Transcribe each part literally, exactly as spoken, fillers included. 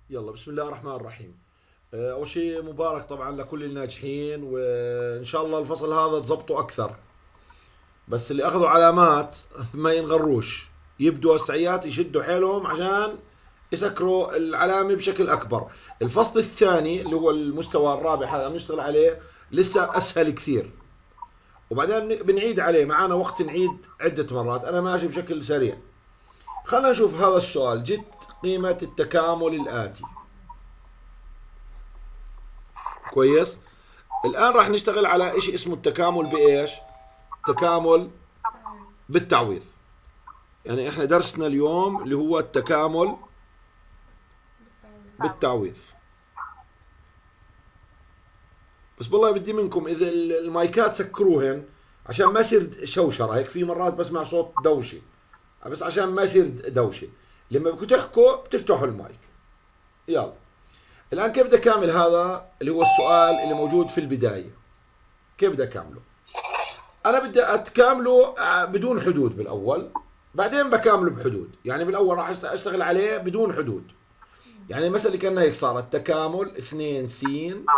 يلا بسم الله الرحمن الرحيم. آه، أول شيء مبارك طبعا لكل الناجحين، وإن شاء الله الفصل هذا تزبطوا أكثر. بس اللي أخذوا علامات ما ينغروش، يبدوا السعيات يشدوا حيلهم عشان يسكروا العلامة بشكل أكبر. الفصل الثاني اللي هو المستوى الرابع هذا بنشتغل عليه لسه أسهل كثير، وبعدين بنعيد عليه، معانا وقت نعيد عدة مرات. أنا ماشي بشكل سريع. خلينا نشوف هذا السؤال. جت قيمة التكامل الآتي. كويس. الآن راح نشتغل على إشي اسمه التكامل بإيش؟ تكامل بالتعويض. يعني إحنا درسنا اليوم اللي هو التكامل بالتعويض. بس والله بدي منكم إذا المايكات سكروهن عشان ما يصير شوشرة. هيك في مرات بسمع صوت دوشة، بس عشان ما يصير دوشة لما بدكم تحكوا بتفتحوا المايك. يلا الآن كيف بدي أكمل هذا اللي هو السؤال اللي موجود في البداية؟ كيف بدي أكمله؟ أنا بدي أتكامله بدون حدود بالأول، بعدين بكامله بحدود. يعني بالأول راح أشتغل عليه بدون حدود. يعني المسألة كأنها هيك صارت تكامل اثنين س،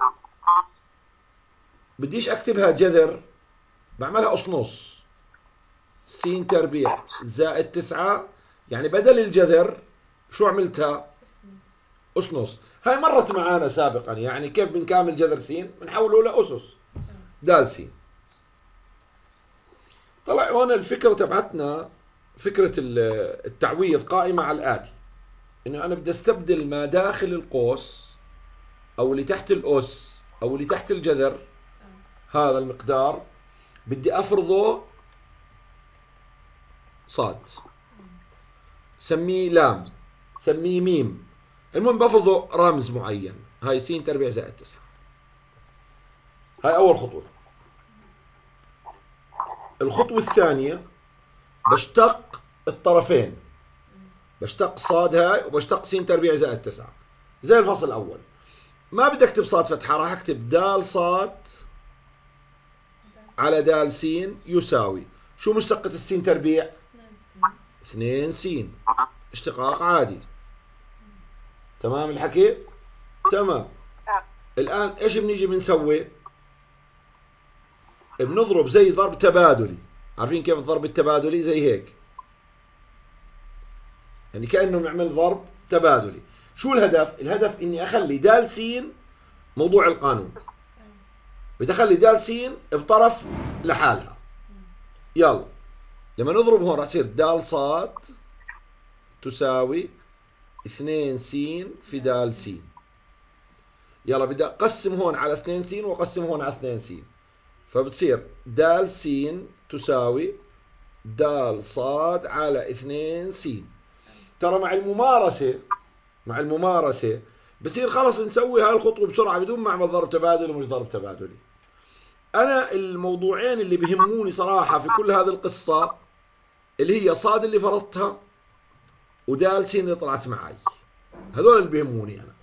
بديش أكتبها جذر، بعملها أس نص س تربيع زائد تسعة. يعني بدل الجذر شو عملتها؟ أس نص. هاي مرت معانا سابقا. يعني كيف بنكامل جذر س؟ بنحوله لأسس دال س. طلع هون الفكرة تبعتنا فكرة التعويض قائمة على الآتي: إنه أنا بدي أستبدل ما داخل القوس أو اللي تحت الأس أو اللي تحت الجذر، هذا المقدار بدي أفرضه صاد، سميه لام، سميه ميم، المهم بفرضه رمز معين. هاي س تربيع زائد تسعة. هاي أول خطوة. الخطوة الثانية بشتق الطرفين، بشتق صاد هاي وبشتق س تربيع زائد تسعة زي الفصل الأول. ما بدي أكتب صاد فتحة، راح أكتب دال صاد على دال س يساوي شو مشتقة السين تربيع؟ اثنين س. اشتقاق عادي. تمام الحكي؟ تمام. الآن ايش بنيجي بنسوي؟ بنضرب زي ضرب تبادلي. عارفين كيف الضرب التبادلي؟ زي هيك، يعني كأنه بنعمل ضرب تبادلي. شو الهدف؟ الهدف اني اخلي دال س موضوع القانون، بدي اخلي دال س بطرف لحالها. يلا لما نضرب هون راح تصير دال صاد تساوي اثنين س في دال س. يلا بدي اقسم هون على اثنين س واقسم هون على اثنين س، فبتصير دال س تساوي دال صاد على اثنين س. ترى مع الممارسة مع الممارسة بصير خلص نسوي هاي الخطوة بسرعة بدون ما اعمل ضرب تبادلي ومش ضرب تبادلي. انا الموضوعين اللي بهموني صراحة في كل هذه القصة اللي هي صاد اللي فرضتها ودال س اللي طلعت معي، هذول اللي بهموني انا.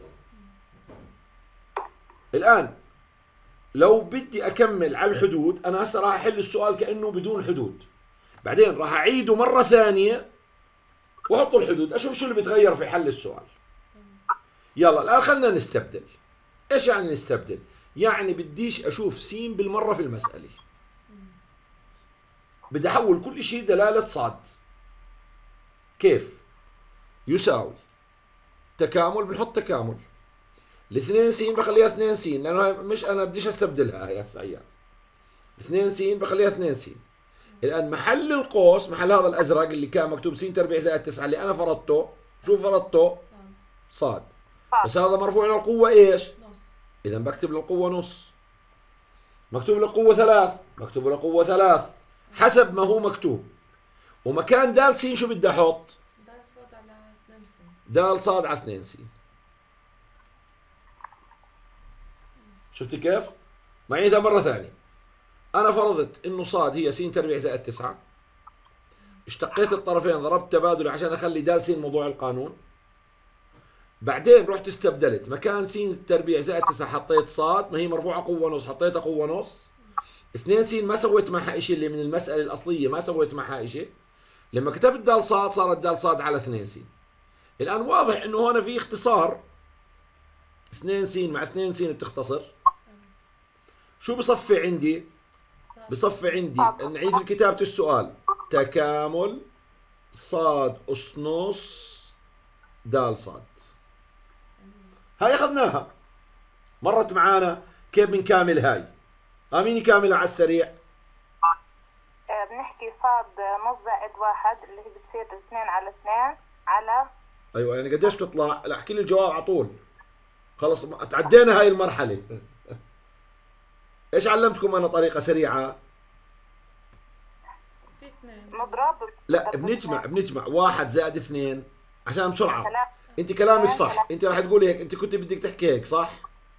الان لو بدي اكمل على الحدود، انا هسه راح احل السؤال كانه بدون حدود، بعدين راح اعيده مره ثانيه واحط الحدود، اشوف شو اللي بيتغير في حل السؤال. يلا الان خلينا نستبدل. ايش يعني نستبدل؟ يعني بديش اشوف س بالمره في المساله، بدي احول كل شيء دلاله صاد. كيف؟ يساوي تكامل، بنحط تكامل الاثنين س بخليها اثنين س، لانه مش انا بديش استبدلها هاي السعيات. اثنين س بخليها اثنين س. الان محل القوس، محل هذا الازرق اللي كان مكتوب س تربيع زائد تسعة اللي انا فرضته، شو فرضته؟ صاد. بس هذا مرفوع للقوه ايش؟ نص. اذا بكتب للقوه نص. مكتوب للقوه ثلاث، مكتوب للقوه ثلاث حسب ما هو مكتوب. ومكان دال س شو بدي احط؟ دال صاد على اثنين س. دال صاد على اثنين س. شفتي كيف؟ معيدها مرة ثانية. أنا فرضت إنه صاد هي س تربيع زائد تسعة، اشتقيت الطرفين ضربت تبادل عشان أخلي دال س موضوع القانون، بعدين رحت استبدلت مكان س تربيع زائد تسعة حطيت صاد، ما هي مرفوعة قوة نص، حطيتها قوة نص. اثنين س ما سويت معها إشي، اللي من المسألة الأصلية ما سويت معها إشي. لما كتبت دال صاد صارت دال صاد على اثنين س. الآن واضح إنه هون في اختصار اثنين س مع اثنين س بتختصر. شو بصفي عندي؟ بصفي عندي نعيد كتابة السؤال. تكامل صاد أس نص دال صاد. هاي أخذناها مرت معانا. كيف بنكامل هاي؟ آه مين يكاملها على السريع؟ بنحكي صاد نص زائد واحد اللي هي بتصير اثنين على اثنين على. ايوه يعني قديش بتطلع؟ لا احكي لي الجواب على طول. خلص تعدينا هاي المرحلة. ايش علمتكم انا طريقة سريعة؟ في اثنين نضرب. لا بنجمع بنجمع واحد زائد اثنين عشان بسرعة. انت كلامك صح، انت راح تقولي هيك، انت كنت بدك تحكي هيك صح؟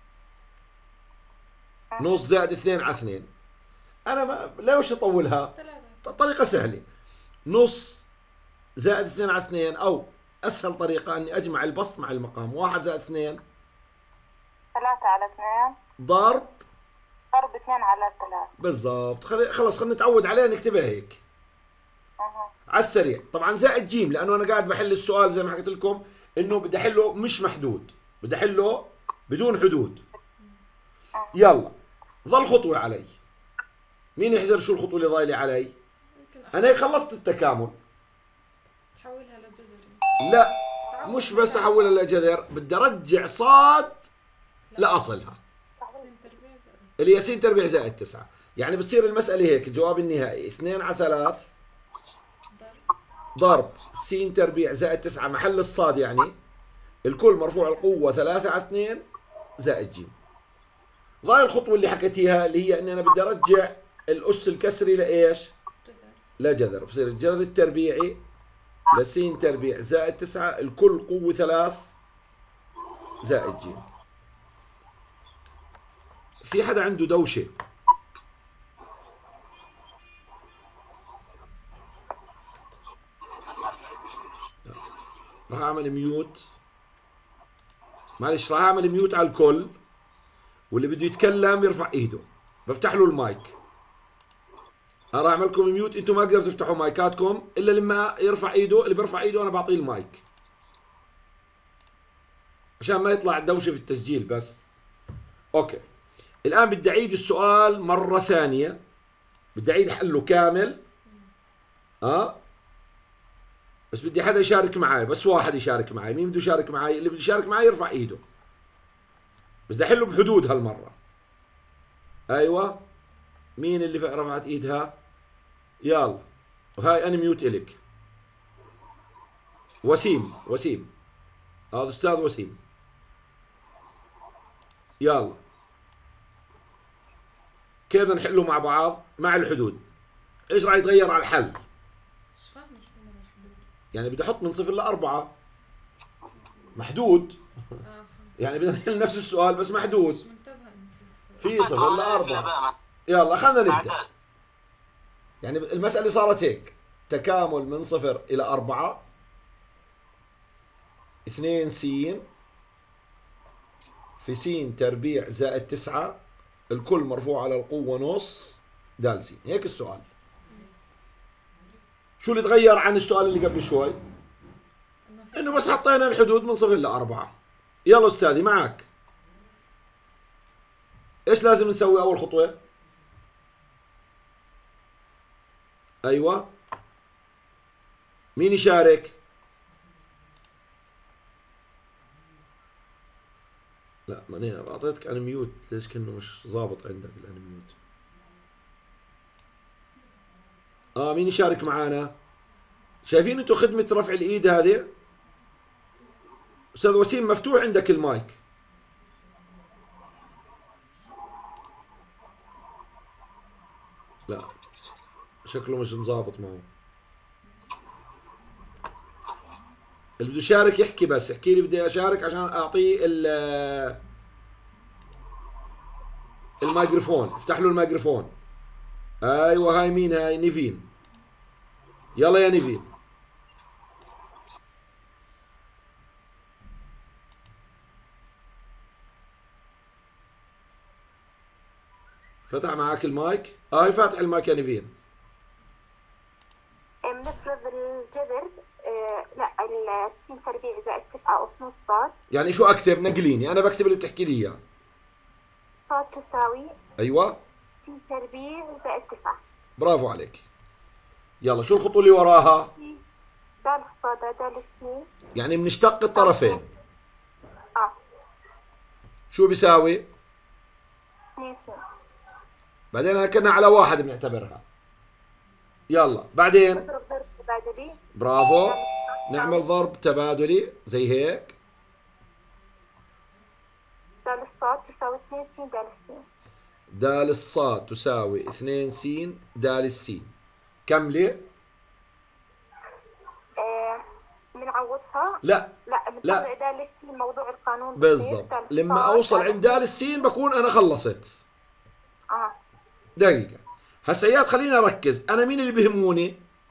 نص زائد اثنين على اثنين. انا ما ليش اطولها؟ طريقة سهلة. نص زائد اثنين على اثنين، او اسهل طريقة اني اجمع البسط مع المقام. واحد زائد اثنين ثلاثة على اثنين ضرب ضرب اثنين على ثلاثة. بالضبط. خلي خلص خلينا نتعود عليها نكتبها هيك. أه. على السريع. طبعا زائد جيم لانه انا قاعد بحل السؤال زي ما حكيت لكم انه بدي احله مش محدود، بدي احله بدون حدود. أه. يلا ظل خطوة علي. مين يحذر شو الخطوة اللي ضايلة علي؟ انا هيك خلصت التكامل. تحولها لجذر. لا مش بس احولها لجذر، بدي ارجع صاد لاصلها اللي هي س تربيع زائد تسعة. يعني بتصير المسألة هيك. الجواب النهائي اثنين على ثلاث ضرب س تربيع زائد تسعة محل الصاد، يعني الكل مرفوع القوة ثلاثة على اثنين زائد ج. ضايل الخطوة اللي حكيتيها اللي هي اني انا بدي ارجع الأس الكسري لايش؟ لجذر. بصير الجذر التربيعي لس تربيع زائد تسعة الكل قوة ثلاث زائد ج. في حدا عنده دوشة؟ راح اعمل ميوت. معلش راح اعمل ميوت على الكل، واللي بده يتكلم يرفع ايده بفتح له المايك. انا راح اعمل لكم ميوت، انتم ما تقدروا تفتحوا مايكاتكم الا لما يرفع ايده. اللي بيرفع ايده انا بعطيه المايك عشان ما يطلع دوشه في التسجيل بس. اوكي الان بدي اعيد السؤال مره ثانيه، بدي اعيد حله كامل. اه بس بدي حدا يشارك معي، بس واحد يشارك معي. مين بده يشارك معي؟ اللي بده يشارك معي يرفع ايده. بس بدي احله بحدود هالمره. ايوه مين اللي رفعت ايدها؟ يلا وهاي انا ميوت الك. وسيم وسيم هذا استاذ وسيم. يلا كيف بدنا نحله مع بعض مع الحدود؟ ايش راح يتغير على الحل؟ يعني بدي احط من صفر لأربعة محدود. يعني بدنا نحل نفس السؤال بس محدود. في صفر لأربعة. يلا خلينا نبدأ. يعني المسألة صارت هيك. تكامل من صفر إلى أربعة اثنين س في س تربيع زائد تسعة الكل مرفوع على القوة نص د س. هيك السؤال. شو اللي تغير عن السؤال اللي قبل شوي؟ انه بس حطينا الحدود من صفر لأربعة. يلا استاذي معك. ايش لازم نسوي اول خطوة؟ ايوه مين يشارك؟ لا ماني اعطيتك انا ميوت، ليش كأنه مش ظابط عندك الان ميوت؟ اه مين يشارك معانا؟ شايفين انتم خدمة رفع الايد هذه؟ استاذ وسيم مفتوح عندك المايك. لا شكله مش مظابط معه. اللي بده يشارك يحكي، بس احكي لي بدي اشارك عشان اعطيه الميكروفون. افتح له الميكروفون. ايوه هاي مين هاي؟ نيفين. يلا يا نيفين. فتح معك المايك؟ اه هاي فاتح المايك يا نيفين. بالنسبة بالجذر آه لا اللي س تربيع زائد تسعة أس نص صاد. يعني شو اكتب؟ نقليني، انا بكتب اللي بتحكي لي اياه. صاد تساوي ايوه س تربيع زائد تسعة. برافو عليك. يلا شو الخطوة اللي وراها؟ دال الصاد دال السين. يعني بنشتق الطرفين. اه شو بيساوي؟ اثنين سين. بعدين كنا على واحد بنعتبرها. يلا بعدين نضرب ضرب تبادلي. برافو، نعمل ضرب تبادلي زي هيك. دال الصاد تساوي اثنين سين دال السين. دال الصاد تساوي اثنين س دال السين. كملي. آه بنعوضها. لا لا لا. بنطلع دال السين موضوع القانون بصير بالضبط، دال لما الصاد اوصل دال عند دال السين بكون انا خلصت. اه دقيقة هسا اياد خليني اركز، انا مين اللي بهموني؟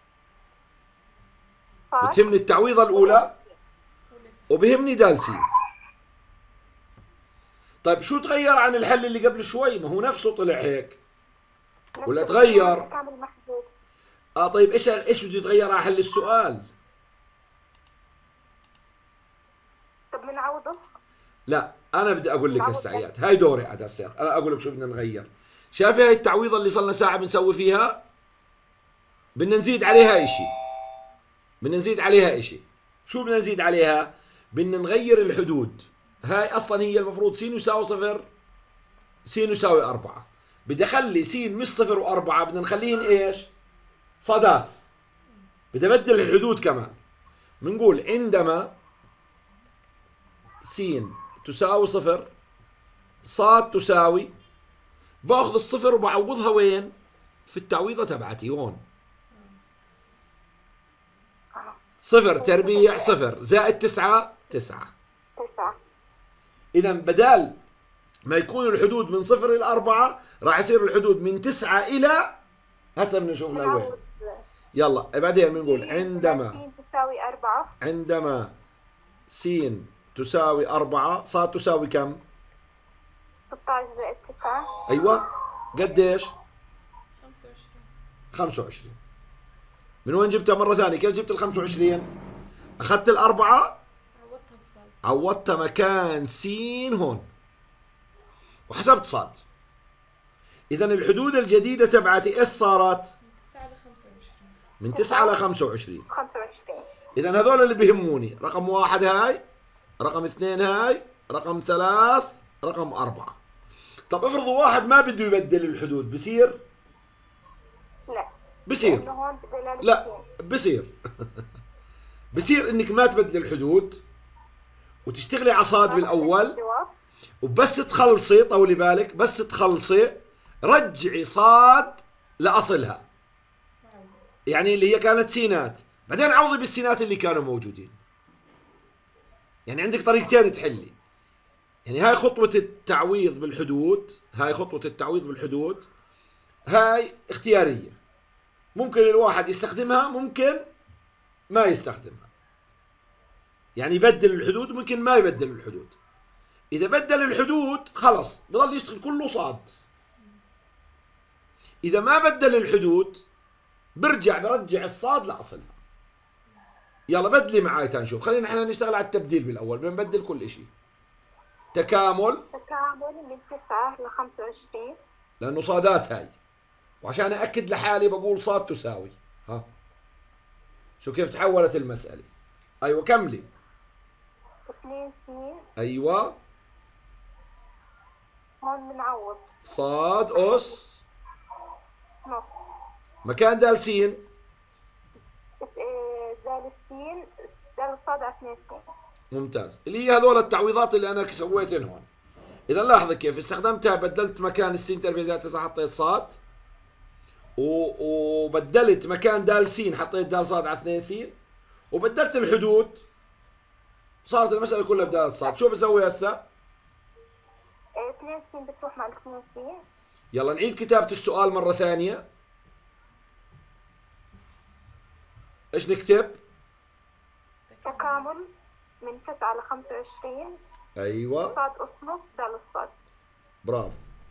صاد. بتهمني التعويضة الاولى وبهمني دال سين. طيب شو تغير عن الحل اللي قبل شوي؟ ما هو نفسه طلع هيك ولا نفس تغير؟ القانون كامل محدود. اه طيب ايش ايش بده يتغير على حل السؤال؟ طب بنعوضه. لا انا بدي اقول لك تعوض هسه عياد، هاي دوري عاد هسه انا اقول لك شو بدنا نغير. شايفي هاي التعويضه اللي صرنا ساعه بنسوي فيها؟ بدنا نزيد عليها اشي. بدنا نزيد عليها اشي. شو بدنا نزيد عليها؟ بدنا نغير الحدود. هاي اصلا هي المفروض س يساوي صفر، س يساوي أربعة. بدي اخلي س مش صفر وأربعة، بدنا نخليهن ايش؟ صادات. بدي ابدل الحدود كمان. بنقول عندما س تساوي صفر، صاد تساوي، باخذ الصفر وبعوضها وين؟ في التعويضة تبعتي هون. صفر تربيع صفر زائد تسعة تسعة. تسعة. إذا بدال ما يكون الحدود من صفر إلى أربعة راح يصير الحدود من تسعة إلى، هسه بدنا نشوف لوين. بنعوض يلا بعدين بنقول عندما س تساوي أربعة. عندما س تساوي أربعة، صاد تساوي كم؟ ستة عشر زائد تسعة. أيوة قديش؟ خمسة وعشرين. خمسة وعشرين. من وين جبتها مرة ثانية؟ كيف جبت ال خمسة وعشرين؟ أخذت الأربعة عوضتها بصاد. عوضتها مكان س هون وحسبت صاد. إذا الحدود الجديدة تبعتي إيش صارت؟ من تسعة ل خمسة وعشرين. من تسعة ل خمسة وعشرين. خمسة وعشرين. إذا هذول اللي بيهموني، رقم واحد هاي، رقم اثنين هاي، رقم ثلاث، رقم أربعة. طب افرضوا واحد ما بده يبدل الحدود، بصير؟ لا. بصير. لأنه هون بدلالة لا سين. بصير. بصير انك ما تبدل الحدود وتشتغلي على صاد بالاول، وبس تخلصي، طولي بالك، بس تخلصي رجعي صاد لاصلها، يعني اللي هي كانت سينات، بعدين عوضي بالسينات اللي كانوا موجودين. يعني عندك طريقتين تحلي. يعني هاي خطوة التعويض بالحدود، هاي خطوة التعويض بالحدود، هاي اختيارية، ممكن الواحد يستخدمها ممكن ما يستخدمها. يعني يبدل الحدود ممكن ما يبدل الحدود. إذا بدل الحدود خلص بضل يشتغل كله صاد. إذا ما بدل الحدود برجع برجع الصاد لأصلها. يلا بدلي معاي تنشوف. خلينا احنا نشتغل على التبديل بالأول، بنبدل كل إشي. تكامل. تكامل من تسعة ل خمسة وعشرين. لأنه صادات هاي، وعشان أأكد لحالي بقول صاد تساوي. ها شو كيف تحولت المسألة. أيوة كملي. اثنين سين. أيوة هون بنعوض. صاد أس نص. مكان دال سين. إيه، دال السين دال الصاد على اثنين سين. ممتاز، اللي هي هذول التعويضات اللي أنا سويتهن هون. إذا لاحظ كيف استخدمتها، بدلت مكان السين تربيع زائد تسعة حطيت صاد، وبدلت مكان دال سين حطيت دال صاد على اثنين سين، وبدلت الحدود صارت المسألة كلها بدال صاد. شو بسوي هسه؟ اثنين سين بتروح مع اثنين سين. يلا نعيد كتابة السؤال مرة ثانية. ايش نكتب؟ تكامل من تسعة ل خمسة وعشرين. ايوه صاد أس نص دال الصاد. برافو.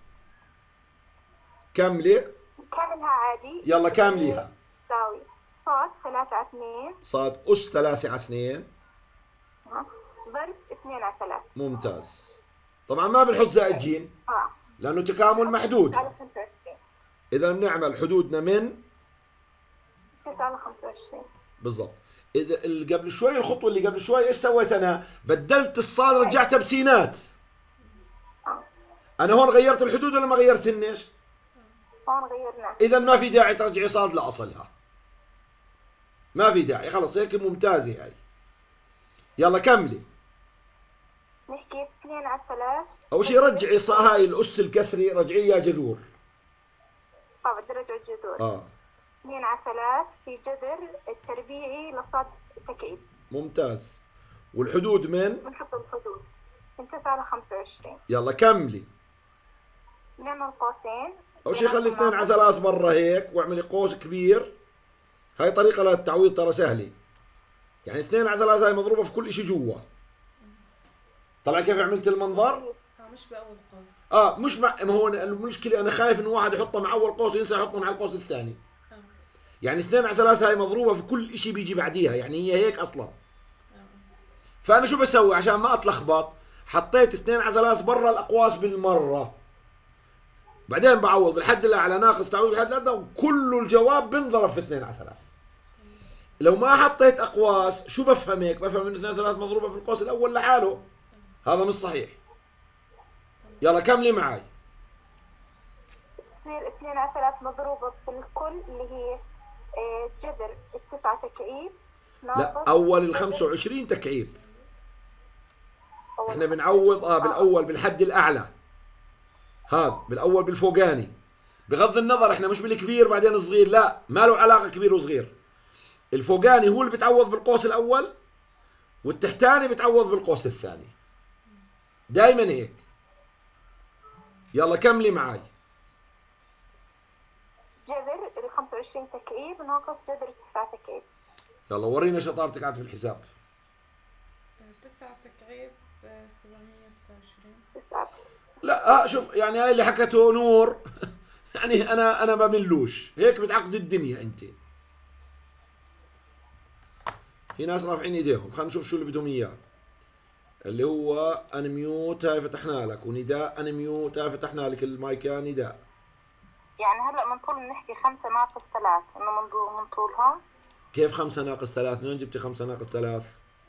كملي. كاملها عادي. يلا كامليها. تساوي صاد ثلاثة على اثنين. صاد أس ثلاثة على اثنين. ضرب اثنين على ثلاثة. ممتاز. طبعا ما بنحط زائد جيم اه لأنه تكامل محدود. على خمسة وعشرين. إذا بنعمل حدودنا من تسعة على خمسة وعشرين. بالضبط. إذا اللي قبل شوي الخطوة اللي قبل شوي إيش سويت أنا؟ بدلت الصاد رجعتها بسينات. أنا هون غيرت الحدود ولا ما غيرتنش؟ هون غيرنا. إذا ما في داعي ترجعي صاد لأصلها. ما في داعي، خلص هيك ممتازة هاي. يلا كملي. نحكي اثنين على ثلاث. أول شيء رجعي صا هاي الأس الكسري رجعي يا جذور. اه بدي ارجع الجذور. آه. اثنين على ثلاث في جذر التربيعي لصاد تكعيب. ممتاز. والحدود من؟ بنحط الحدود من تسعة على خمسة وعشرين. يلا كملي. نعمل قوسين. أول شيء خلي اثنين على ثلاث برا هيك واعملي قوس كبير. هاي طريقة للتعويض ترى سهلة. يعني اثنين على ثلاثة هاي مضروبة في كل شيء جوا. طلع كيف عملت المنظر؟ اه مش بأول قوس. اه مش مع ما هو المشكلة أنا خايف إنه واحد يحطها مع أول قوس وينسى يحطها مع القوس الثاني. اه. يعني اثنين على ثلاثة هاي مضروبة في كل شيء بيجي بعديها، يعني هي هيك أصلا. فأنا شو بسوي عشان ما أتلخبط؟ حطيت اثنين على ثلاث برا الأقواس بالمرة. بعدين بعوض بالحد الأعلى ناقص تعويض بالحد الأدنى وكل الجواب بنضرب في اثنين على ثلاث. لو ما حطيت أقواس شو بفهم هيك؟ بفهم إنه اثنين على ثلاث مضروبة في القوس الأول لحاله. هذا مش صحيح. يلا كملي معي. تصير اثنين على ثلاث مضروبة في الكل اللي هي آه، جذر التسعة تكعيب. لا أول ال خمسة وعشرين تكعيب. احنا بنعوض اه بالاول بالحد الاعلى. هذا بالاول بالفوقاني. بغض النظر احنا مش بالكبير بعدين الصغير، لا ما له علاقه كبير وصغير. الفوقاني هو اللي بتعوض بالقوس الاول والتحتاني بتعوض بالقوس الثاني. دائما هيك. يلا كملي معي. جذر ال خمسة وعشرين تكعيب ناقص جذر التسعة تكعيب. يلا ورينا شطارتك عاد في الحساب. تسعة تكعيب سبعمية وتسعة وعشرين. تسعة. لا اه شوف يعني هاي اللي حكته نور يعني انا انا ما بملوش هيك بتعقد الدنيا انت. في ناس رافعين ايديهم، خلينا نشوف شو اللي بدهم اياه. اللي هو انميوت هاي فتحنا لك، ونداء انميوت هاي فتحنا لك المايك يا نداء. يعني هلا من طول نحكي خمسة ناقص ثلاث انه من من طولها. كيف خمسة ناقص ثلاث؟ من وين جبتي خمسة ناقص ثلاث؟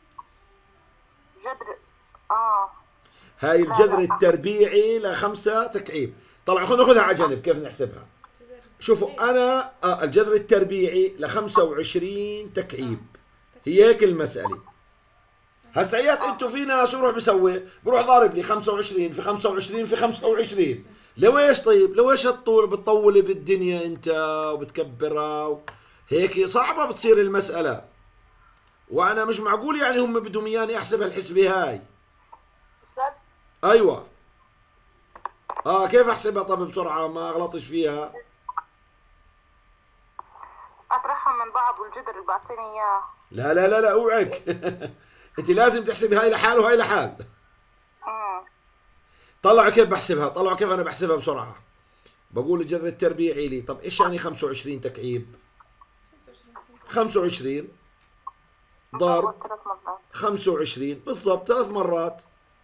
جذر اه هاي الجذر التربيعي لخمسة تكعيب. طلع خلينا ناخذها على جنب كيف نحسبها. شوفوا انا آه الجذر التربيعي ل خمسة وعشرين تكعيب. هي هيك المسألة. هسا ايات انتم في ناس شو بروح بيسوي؟ بروح ضارب لي خمسة وعشرين في خمسة وعشرين في خمسة وعشرين. لويش طيب؟ لويش هالطول بتطولي بالدنيا انت وبتكبرها هيك صعبة بتصير المسألة. وانا مش معقول يعني هم بدهم اياني احسب هالحسبة هاي. استاذ ايوه. اه كيف احسبها طب بسرعة ما اغلطش فيها؟ اطرحهم من بعض والجذر اللي بعطيني اياه. لا لا لا لا اوعك. انت لازم تحسبي هاي لحال وهاي لحال. امم طلعوا كيف بحسبها، طلعوا كيف انا بحسبها بسرعة. بقول الجذر التربيعي لي، طب ايش يعني خمسة وعشرين تكعيب؟ خمسة وعشرين ضرب خمسة وعشرين بالضبط ثلاث مرات.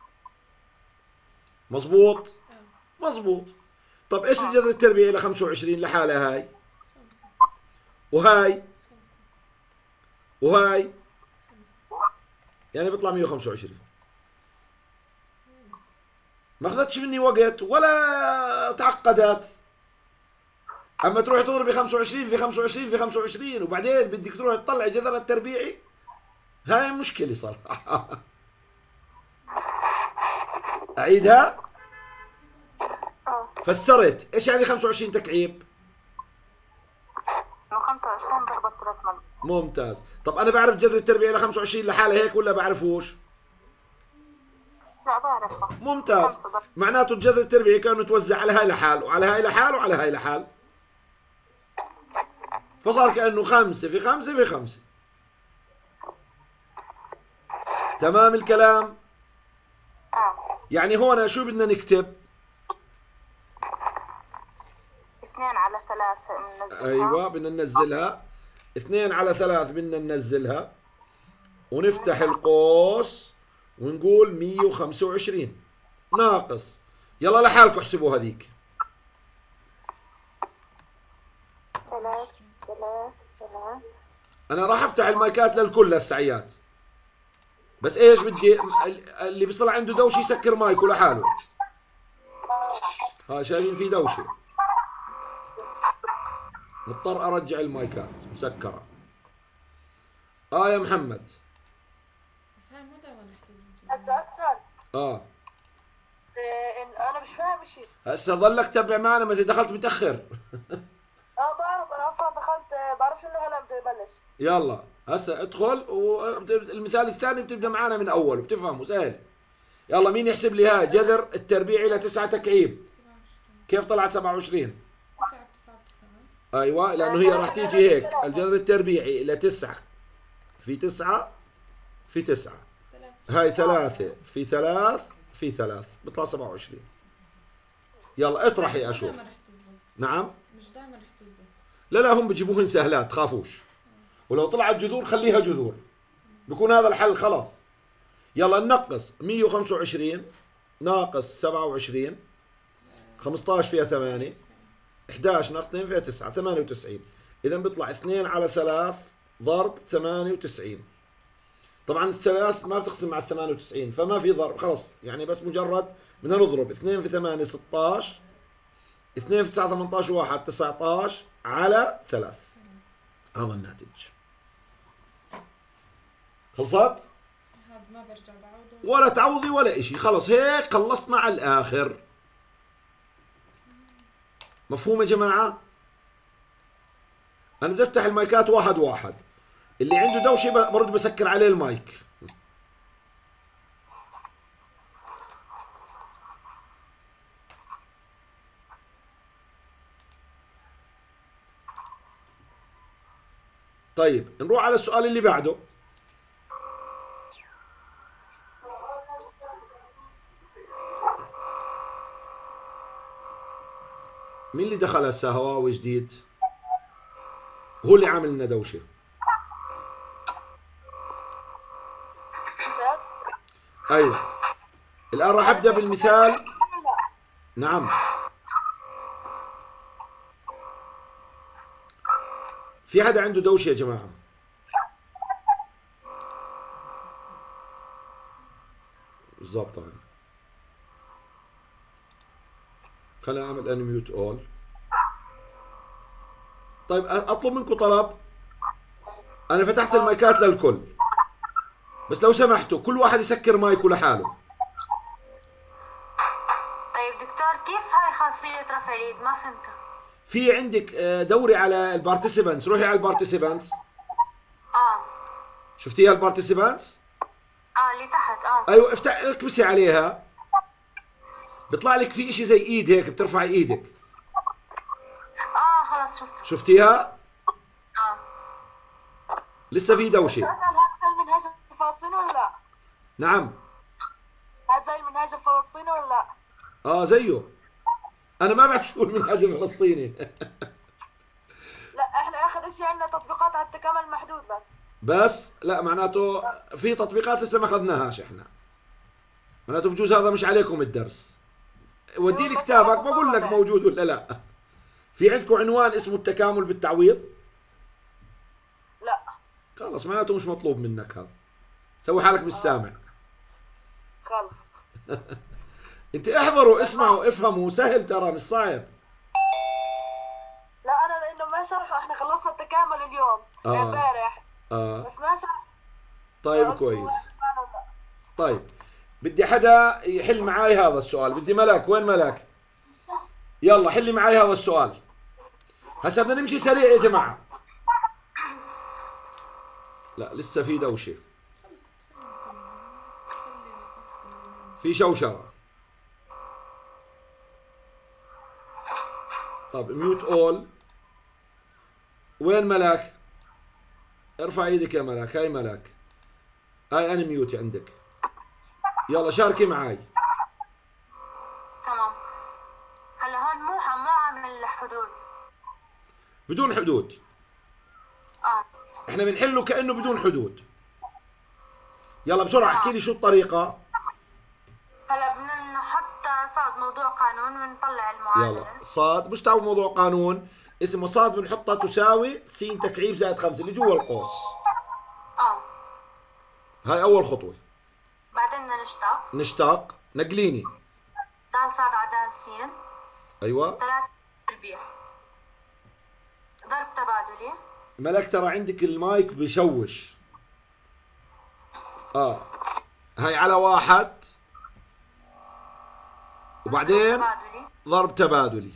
مظبوط؟ مظبوط. طب ايش الجذر التربيعي ل خمسة وعشرين لحالها هاي؟ وهاي وهاي يعني بيطلع مية وخمسة وعشرين. ما اخذتش مني وقت ولا تعقدت. اما تروح تضربي خمسة وعشرين في خمسة وعشرين في خمسة وعشرين وبعدين بدك تروح تطلعي جذرها التربيعي، هاي مشكلة صراحة. اعيدها. فسرت ايش يعني خمسة وعشرين تكعيب؟ انه خمسة وعشرين ضربت ثلاث مرات. ممتاز. طب انا بعرف جذر التربيعي ل خمسة وعشرين لحالها هيك ولا بعرفوش؟ لا بعرفها. ممتاز. معناته الجذر التربيعي كان متوزع على هاي لحال وعلى هاي لحال وعلى هاي لحال. فصار كأنه خمسة في خمسة في خمسة. تمام الكلام؟ اه يعني هون شو بدنا نكتب؟ اثنين على ثلاثة بننزلها. ايوه بدنا ننزلها. اثنين على ثلاث بدنا ننزلها ونفتح القوس ونقول مية وخمسة وعشرين ناقص، يلا لحالكم احسبوا هذيك. ثلاث ثلاث ثلاث. انا راح افتح المايكات للكل هالسعيات، بس ايش بدي اللي بيصير عنده دوشه يسكر مايكه لحاله. ها شايفين في دوشه، مضطر ارجع المايكات مسكره. اه يا محمد. بس هاي مو دائما رح تزبط. هسه اسال. اه إيه، إن انا مش فاهم شيء. هسه ظلك تتبع معنا، ما دخلت متاخر. اه بعرف، انا اصلا دخلت آه، بعرفش انه هلا بده يبلش. يلا هسه ادخل، والمثال الثاني بتبدا معنا من اول وبتفهموا سهل. يلا مين يحسب لي هاي جذر التربيع الى تسعة تكعيب؟ كيف طلعت سبعة وعشرين؟ تسعة بتسعة بتسعة. ايوه لانه هي راح تيجي هيك، الجذر التربيعي الى تسعة في تسعة في تسعة، هاي ثلاثة في ثلاث في ثلاث بيطلع سبعة وعشرين. يلا اطرحي اشوف. مش دائما رح تزبط. نعم؟ مش دائما رح تزبط. لا لا هم بيجيبوهن سهلات تخافوش، ولو طلعت جذور خليها جذور، بكون هذا الحل خلاص. يلا ننقص مية وخمسة وعشرين ناقص سبعة وعشرين، خمسة عشر فيها ثمانية، إحدى عشر ناقص اثنين فيها تسعة، ثمانية وتسعين. إذا بيطلع اثنين على ثلاث ضرب ثمانية وتسعين. طبعا الثلاث ما بتقسم مع ال ثمانية وتسعين فما في ضرب خلص، يعني بس مجرد بدنا نضرب اثنين في ثمانية ستة عشر، اثنين في تسعة ثمانية عشر، واحد تسعة عشر على ثلاث. هذا الناتج. خلصت؟ هذا ما برجع بعوضه. ولا تعوضي ولا إشي، خلص هيك خلصنا على الآخر. مفهوم يا جماعة؟ أنا بدي أفتح المايكات واحد واحد، اللي عنده دوشة برضه بسكر عليه المايك. طيب نروح على السؤال اللي بعده. مين اللي دخل هسه هواوي جديد؟ هو اللي عامل لنا دوشه. ايوه الان راح ابدا بالمثال. نعم في حدا عنده دوشه يا جماعه؟ بالضبط طبعا. خليني اعمل انميوت اول. طيب اطلب منكم طلب، انا فتحت المايكات للكل، بس لو سمحتوا كل واحد يسكر مايكه لحاله. طيب دكتور كيف هاي خاصية رفع اليد؟ ما فهمتها. في عندك دوري على البارتيسيبانتس، روحي على البارتيسيبانتس. اه شفتيها البارتيسيبانتس؟ اه اللي تحت. اه ايوه افتح اكبسي عليها، بيطلع لك في اشي زي ايد هيك بترفعي ايدك. اه خلاص شفت. شفتيها؟ اه لسه في دوشه. هذا زي المنهاج الفلسطيني ولا لا؟ نعم هذا زي المنهاج الفلسطيني ولا لا؟ اه زيه. انا ما بعرف شو المنهج الفلسطيني. لا احنا اخر شيء عندنا تطبيقات على التكامل المحدود بس. بس لا معناته في تطبيقات لسه ما اخذناهاش احنا، معناته بجوز هذا مش عليكم الدرس. ودي لي كتابك بقول لك موجود ولا لا. في عندكم عنوان اسمه التكامل بالتعويض؟ لا خلص معناته مش مطلوب منك هذا، سوي حالك مش سامع. خلص. انت احضروا اسمعوا افهموا، سهل ترى مش صعب. لا انا لانه ما شرح، احنا خلصنا التكامل اليوم آه. امبارح اه بس ما شرح. طيب كويس. طيب بدي حدا يحل معاي هذا السؤال. بدي ملاك، وين ملاك؟ يلا حلي معاي هذا السؤال. هسا بدنا نمشي سريع يا جماعة. لا لسه في دوشة، في شوشرة. طب ميوت اول. وين ملاك؟ ارفع ايدك يا ملاك. هاي ملاك، هاي انا ميوت عندك. يلا شاركي معاي. تمام. هلا هون مو مو عامل حدود. بدون حدود. اه احنا بنحله كأنه بدون حدود. يلا بسرعة احكي لي شو الطريقة. هلا بدنا نحط صاد موضوع قانون ونطلع المعادلة. يلا صاد مش تعب موضوع قانون، اسمه صاد بنحطها تساوي س تكعيب زائد خمسة اللي جوا القوس. اه هاي أول خطوة. بعدين بدنا نشتق. نشتق، نقليني. د صاد على د س. أيوة. ثلاثة تربيع. ضرب تبادلي. ملك ترى عندك المايك بشوش. اه هاي على واحد وبعدين تبادلي. ضرب تبادلي.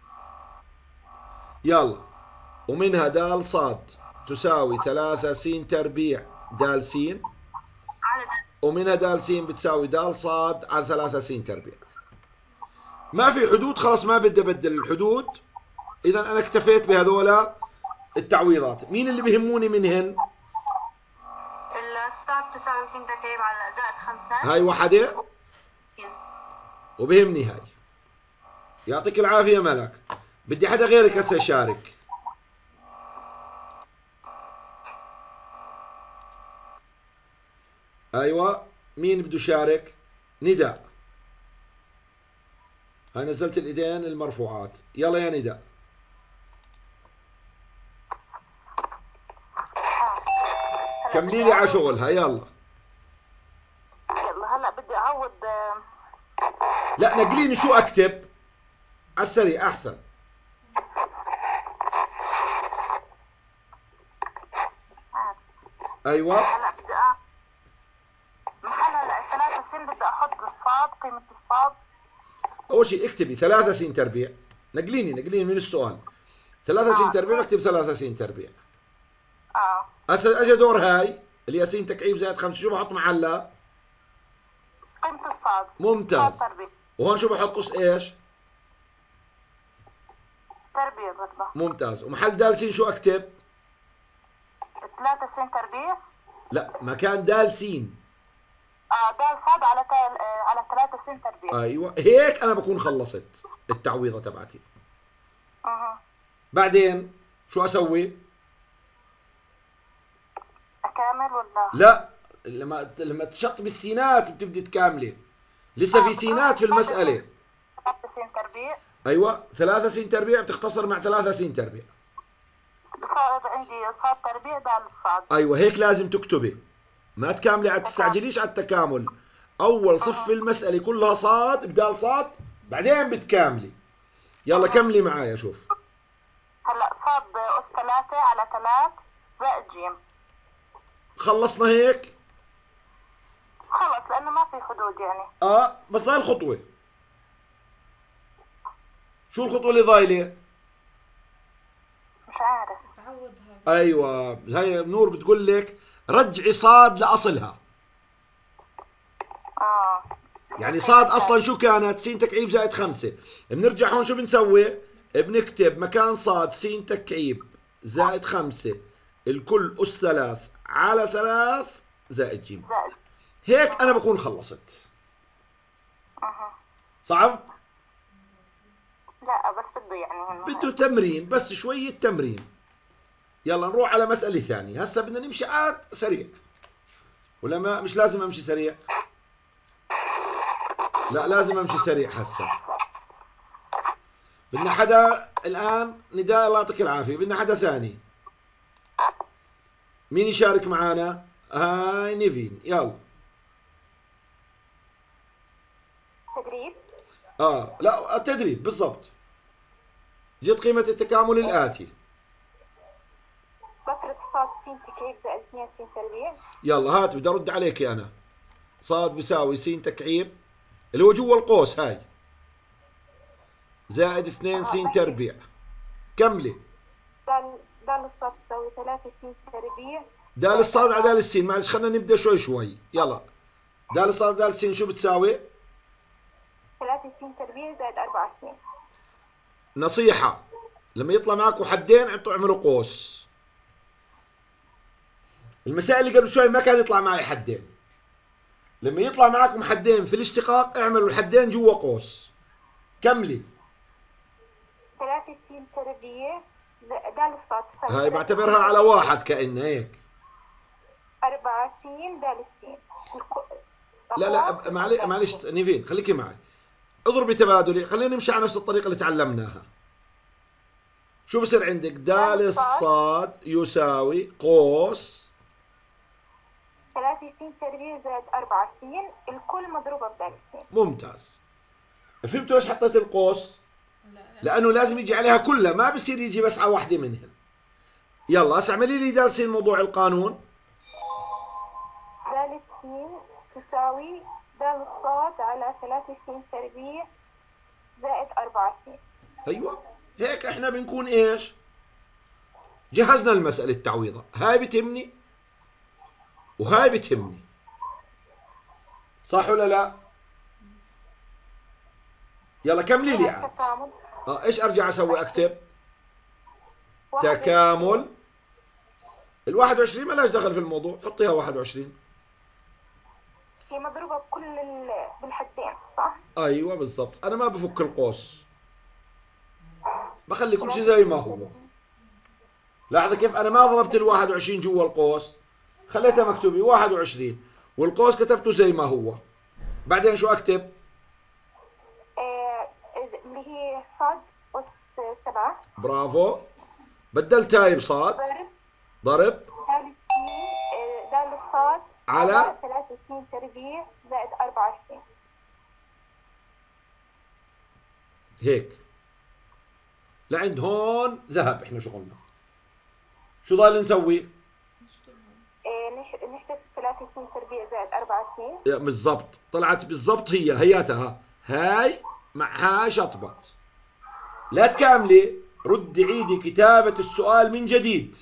يلا ومنها د صاد تساوي ثلاثة س تربيع د س، على د. ومنها د س بتساوي د صاد على ثلاثة س تربيع. ما في حدود، خلاص ما بدي ابدل الحدود. اذا انا اكتفيت بهذولا التعويضات. مين اللي بيهموني منهن؟ الصاد تساوي س تكعيب على زائد خمسة. هاي وحدة وبهمني هاي. يعطيك العافية ملك. بدي حدا غيرك هسه يشارك. ايوه مين بده يشارك؟ نداء. هاي نزلت الايدين المرفوعات. يلا يا نداء. كملي لي على شغلها يلا. يلا هلا بدي اعوض. لا نقليني شو اكتب على السريع احسن. ايوه هلا بدي أ... محل هلا ثلاثة سين بدي احط الصاد، قيمة الصاد. اول شيء اكتبي ثلاثة س تربيع. نقليني نقليني من السؤال. ثلاثة س تربيع بكتب ثلاثة س تربيع. اه هسه اجى دور هاي اللي هي س تكعيب زائد خمسة، شو بحط محلها؟ قيمة الصاد. ممتاز. صاد تربيع. وهون شو بحط قص ايش؟ تربيع برضه. ممتاز. ومحل د س شو اكتب؟ ثلاثة سين تربيع. لا مكان د س. اه د صاد على تل... آه على ثلاثة سين تربيع. ايوه هيك انا بكون خلصت التعويضه تبعتي. اها. بعدين شو اسوي؟ اكمل ولا؟ لا لما لما تشطب السينات بتبدي تكاملي. لسه في سينات في المساله. ثلاثة سين تربيع. ايوه ثلاثة س تربيع بتختصر مع ثلاثة س تربيع. صار عندي صاد تربيع د الصاد. ايوه هيك لازم تكتبي، ما تكاملي، عاد تستعجليش على التكامل. اول صف المساله كلها صاد بدال صاد بعدين بتكاملي. يلا كملي معايا شوف. هلا صاد اس ثلاثة على ثلاث زائد جيم. خلصنا هيك؟ خلص لانه ما في حدود يعني. اه بس ضايل خطوه. شو الخطوه اللي ضايله؟ مش عارف. تعوضها. ايوه هاي نور بتقول لك رجعي صاد لاصلها. اه يعني صاد اصلا شو كانت؟ س تكعيب زائد خمسة. بنرجع هون شو بنسوي؟ بنكتب مكان صاد س تكعيب زائد خمسة الكل أس ثلاث على ثلاث زائد جيم. زائد. هيك أنا بكون خلصت. اها. صعب؟ لا بس بده يعني هنا. بده تمرين، بس شوية تمرين. يلا نروح على مسألة ثانية. هسا بدنا نمشي عاد سريع. ولا ما مش لازم أمشي سريع؟ لا لازم أمشي سريع هسا. بدنا حدا الآن. نداء الله يعطيك العافية. بدنا حدا ثاني. مين يشارك معانا؟ هاي نيفين يلا. تدريب. اه لا التدريب بالضبط. جد قيمة التكامل الآتي. بفرض صاد س تكعيب زائد اثنين س تربيع. يلا هات بدي أرد عليك أنا. صاد بيساوي س تكعيب اللي هو جوا القوس هاي زائد اثنين س تربيع. كملي. دال دال الصاد تساوي ثلاثة س تربيع. دال الصاد على دال السين. معلش خلينا نبدا شوي شوي. يلا دال الصاد دال السين شو بتساوي؟ ثلاثة س تربيع زائد أربعة س. نصيحة لما يطلع معكم حدين انتوا اعملوا قوس. المسائل اللي قبل شوي ما كان يطلع معي حدين. لما يطلع معكم حدين في الاشتقاق اعملوا الحدين جوا قوس. كملي. ثلاثة س تربيع دال الصاد تساوي. هاي بعتبرها على واحد كأنها هيك. أربعة س دال السين. لا لا معلش معلش نيفين خليكي معي. اضربي تبادلي، خلينا نمشي على نفس الطريقة اللي تعلمناها. شو بصير عندك؟ دال الصاد يساوي قوس ثلاثة س تربيع زائد أربعة س الكل مضروبة بدال س. ممتاز. فهمتوا ليش حطيت القوس؟ لا لا لأنه لازم يجي عليها كلها، ما بصير يجي بس على واحدة منهن. يلا هسه اعملي لي دال س موضوع القانون. دال س تساوي دال الصاد على ثلاثة س تربيع زائد أربعة س. ايوه هيك احنا بنكون ايش؟ جهزنا المسألة التعويضة، هاي بتهمني وهاي بتهمني. صح ولا لا؟ يلا كملي لي عاد. تكامل. اه ايش ارجع اسوي؟ اكتب واحد وعشرين. تكامل. ال واحد وعشرين ما لهاش دخل في الموضوع، حطيها واحد وعشرين. هي مضروبة بكل ال... بالحدين صح؟ ايوه بالضبط، انا ما بفك القوس، بخلي كل شيء زي ما هو. لاحظ كيف انا ما ضربت ال واحد وعشرين جوا القوس، خليتها مكتوبة واحد وعشرين والقوس كتبته زي ما هو. بعدين شو اكتب؟ آه، اللي هي صاد أس سبعة. برافو. بدلت هاي بصاد. ضرب ضرب دال س آه، دال الصاد على ثلاثة س تربيع زائد أربعة س. هيك لعند هون ذهب احنا شغلنا. شو ضايل نسوي؟ آه، نح- نحسب ثلاثة س تربيع زائد أربعة س. يا بالضبط، طلعت بالضبط هي هياتها هاي مع هاي شطبت. لا تكاملي، ردي عيدي كتابة السؤال من جديد.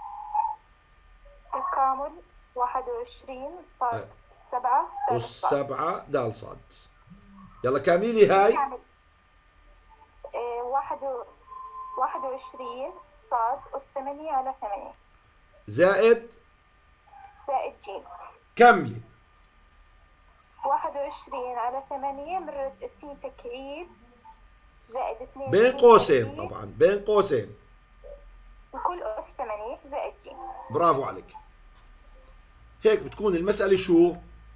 تكامل واحد وعشرين صاد سبعة دال أس الصاد. سبعة دال صاد. يلا كاملي لي هاي. كامل. آه، واحد و- واحد وعشرين صاد أس ثمانية على ثمانية زائد زائد ج. كملي. واحد وعشرين على ثمانية مرة س تكعيب زائد اثنين بين س قوسين تكعيب طبعا، بين قوسين. وكل أس ثمانية زائد ج. برافو عليك. هيك بتكون المسألة شو؟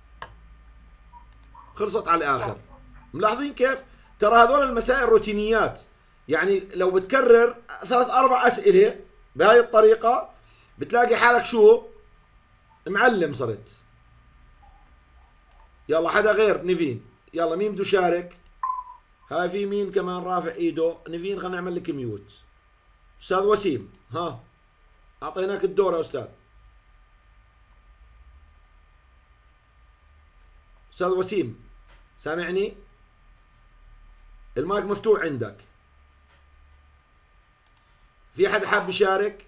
خلصت على الآخر. ملاحظين كيف؟ ترى هذول المسائل روتينيات، يعني لو بتكرر ثلاث أربع أسئلة بهاي الطريقة بتلاقي حالك شو؟ معلم صرت. يلا حدا غير نيفين، يلا مين بده يشارك؟ هاي في مين كمان رافع ايده؟ نيفين خلينا نعمل لك ميوت. أستاذ وسيم، ها أعطيناك الدور يا أستاذ. أستاذ وسيم سامعني؟ المايك مفتوح عندك. في حد حاب يشارك؟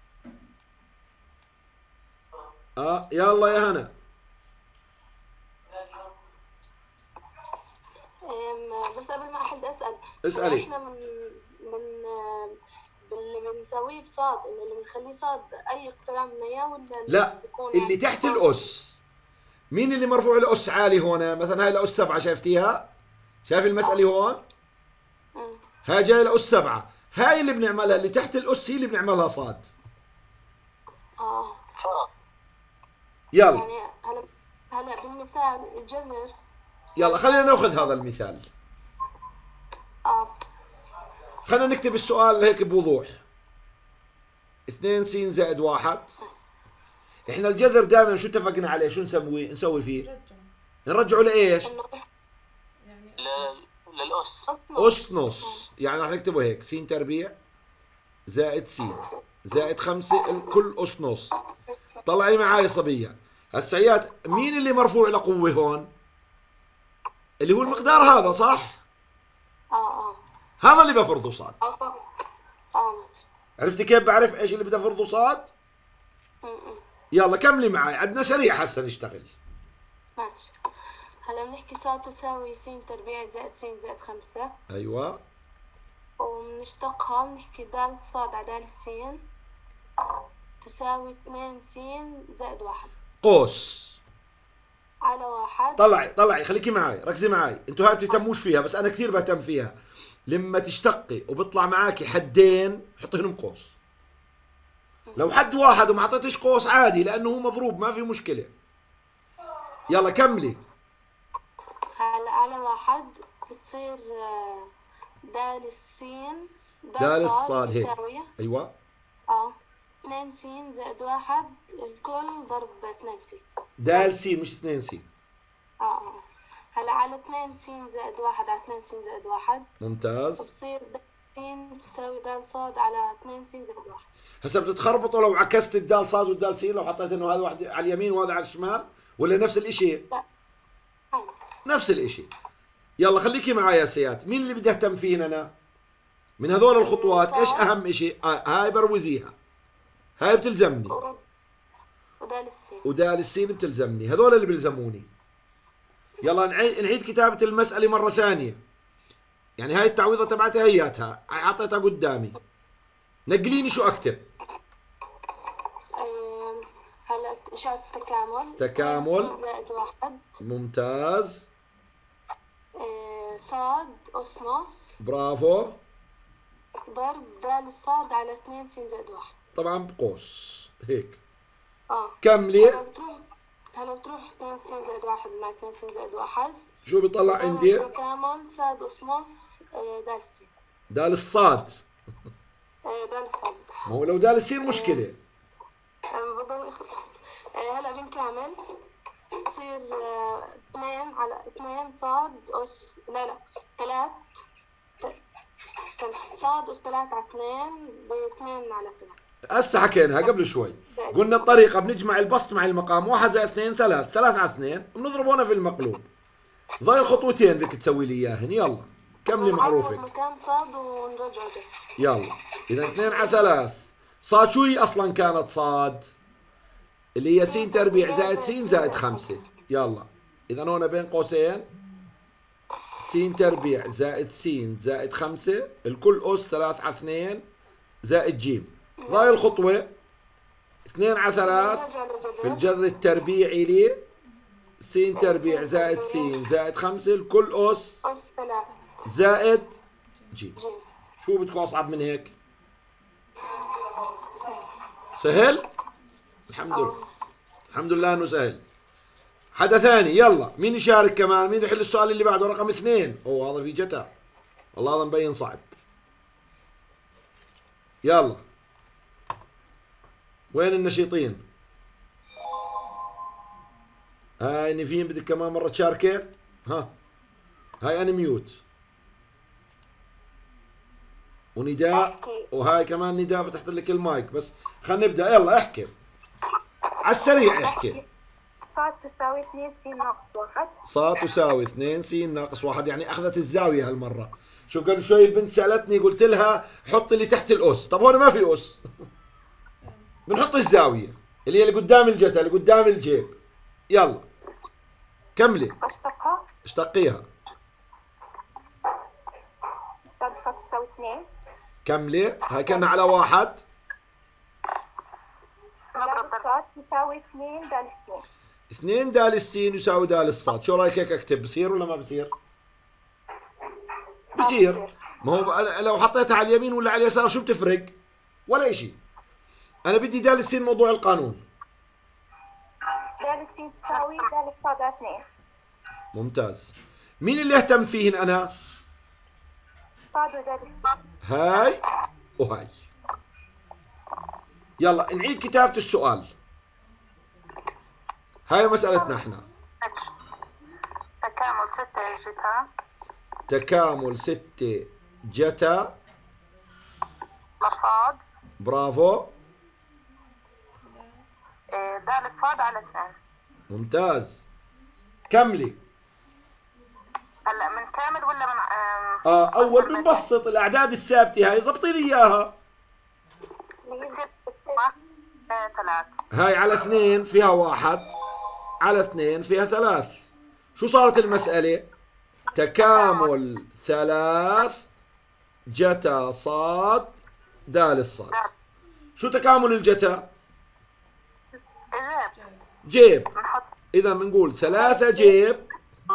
اه يلا يا هنا. أم، بس قبل ما أحد أسأل، اسألي. إحنا من من باللي بنسويه بصاد، إنه اللي بنخليه صاد أي اقتران من إياه ولا لا بيكون اللي تحت الأس. مين اللي مرفوع الأس عالي هون؟ مثلا هاي الأس سبعة، شايفتيها؟ شايف المسألة هون؟ مم. هاي جاي لأس سبعة، هاي اللي بنعملها اللي تحت الأس هي اللي بنعملها صاد. آه يلا يعني هلا هلا بالمثال الجذر. يلا خلينا ناخذ هذا المثال. آه خلينا نكتب السؤال هيك بوضوح. اثنين س زائد واحد. احنا الجذر دائما شو اتفقنا عليه؟ شو نسوي نسوي فيه؟ رجع نرجعه لايش؟ إنه يعني ل- للأس. أس نص، يعني راح نكتبه هيك س تربيع زائد س زائد خمسة الكل أس نص. طلعي معي صبية. هسا مين اللي مرفوع لقوة هون؟ اللي هو المقدار هذا صح؟ آه آه هذا اللي بفرضه صاد. آه آه آه ماشي. عرفتي كيف بعرف ايش اللي بدي افرضه صاد؟ مم، مم. يلا كملي معي، عندنا سريع هسا نشتغل. ماشي. هلا بنحكي صاد تساوي س تربيع زائد س زائد خمسة، ايوه وبنشتقها بنحكي د صاد على د س تساوي اثنين س زائد واحد قوس. على واحد. طلعي طلعي خليكي معي، ركزي معي، انتوا هاي بتهتموش فيها بس انا كثير بهتم فيها. لما تشتقي وبيطلع معاكي حدين حطيهم قوس. لو حد واحد وما حطيتش قوس عادي لانه هو مضروب ما في مشكله. يلا كملي. هلا على واحد بتصير آه، دال السين دال الصاد هيك. يساوي ايوه اه اثنين س زائد واحد الكل ضرب اثنين س. دال سين مش اثنين سين. اه اه هلا على اثنين س زائد واحد على اثنين س زائد واحد ممتاز. بصير د س تساوي د صاد على اثنين س زائد واحد. هسه بتتخربطوا لو عكست الدال صاد والدال سين، لو حطيت انه هذا واحد على اليمين وهذا على الشمال، ولا نفس الاشي؟ لا عادي. نفس الاشي. يلا خليكي معي يا سيات، مين اللي بدي اهتم فيه انا؟ من هذول الخطوات ايش اهم اشي؟ آه هاي بروزيها، هاي بتلزمني، و- ودال السين. ودال السين بتلزمني، هذول اللي بيلزموني. يلا نعيد نعيد كتابة المسألة مرة ثانية. يعني هاي التعويضة تبعتها هياتها، حطيتها قدامي. نقليني شو اكتب؟ آم، هلا إشارة تكامل. تكامل. اثنين س زائد واحد. ممتاز. آه، صاد أس نص برافو. ضرب دال الصاد على اثنين س زائد واحد. طبعا بقوس هيك. اه كملي. هلا بتروح هلا بتروح اثنين س زائد واحد مع اثنين س زائد واحد. شو بيطلع عندي؟ تكامل صاد أس نص آه، دال س. دال الصاد. آه، دال الصاد. ما هو لو دال السين مشكلة. آه، بضل يخ- آه، هلا بنكامل تصير آه، اثنين على اثنين صاد أس لا لا ثلاث صاد أس ثلاث على اثنين باثنين على ثلاث. هسه حكيناها قبل شوي. قلنا الطريقة بنجمع البسط مع المقام، واحد زائد اثنين ثلاث، ثلاث على اثنين بنضربونه في المقلوب. ضايل خطوتين بدك تسوي لي اياهن، يلا كملي معروفك. مكان صاد ونرجعه ده. يلا إذا اثنين على ثلاث، صاد شو هي أصلا كانت صاد؟ اللي هي س تربيع زائد س زائد خمسة. يلا إذا هون بين قوسين س تربيع زائد س زائد خمسة، الكل أس ثلاث على اثنين زائد ج. ضايل الخطوة اثنين على ثلاث في الجذر التربيعي لي س تربيع زائد س زائد خمسة، الكل أس أس ثلاث زائد ج. جيم. شو بدكم أصعب من هيك؟ سهل؟ الحمد لله. الحمد لله انه سهل. حدا ثاني يلا، مين يشارك كمان؟ مين يحل السؤال اللي بعده رقم اثنين؟ اوه هذا في جتا، والله هذا مبين صعب. يلا وين النشيطين؟ هاي نيفين بدك كمان مرة تشاركي؟ ها هاي انا ميوت. ونداء، وهاي كمان نداء فتحت لك المايك، بس خلينا نبدا. يلا احكي على السريع احكي. صاد تساوي اثنين س ناقص واحد. صاد تساوي اثنين س ناقص واحد، يعني اخذت الزاويه هالمره. شوف قبل شوي البنت سالتني قلت لها حط اللي تحت الاس، طب هون ما في اس. بنحط الزاويه اللي هي اللي قدام الجتا اللي قدام الجيب. يلا كملي. أشتقها. اشتقيها. صاد صاد تساوي اثنين. كملي. هاي كنا على واحد. دال صاد تساوي اثنين دال اثنين. اثنين دال السين يساوي دال الصاد. شو رايك هيك اكتب؟ بصير ولا ما بصير؟ بصير. ما هو بقى لو حطيتها على اليمين ولا على اليسار شو بتفرق؟ ولا شيء. انا بدي دال السين موضوع القانون. دال السين تساوي دال الصاد على اثنين. ممتاز. مين اللي اهتم فيهن انا؟ صاد ودال السين. هاي وهاي. يلا نعيد كتابة السؤال. هاي مسألتنا احنا. تكامل ستة جتا تكامل ستة جتا. لصاد برافو. إيه، دال الصاد على اثنين. ممتاز. كملي. هلا من كامل ولا من آم، آه اول بنبسط الاعداد الثابتة هاي، زبطي لي اياها. بتصير واحد آه، ثلاث. هاي على اثنين فيها واحد، على اثنين فيها ثلاث. شو صارت المسألة؟ تكامل ثلاث جتا صاد دال الصاد. شو تكامل الجتا؟ جيب جيب. بنحط إذا بنقول ثلاثة جيب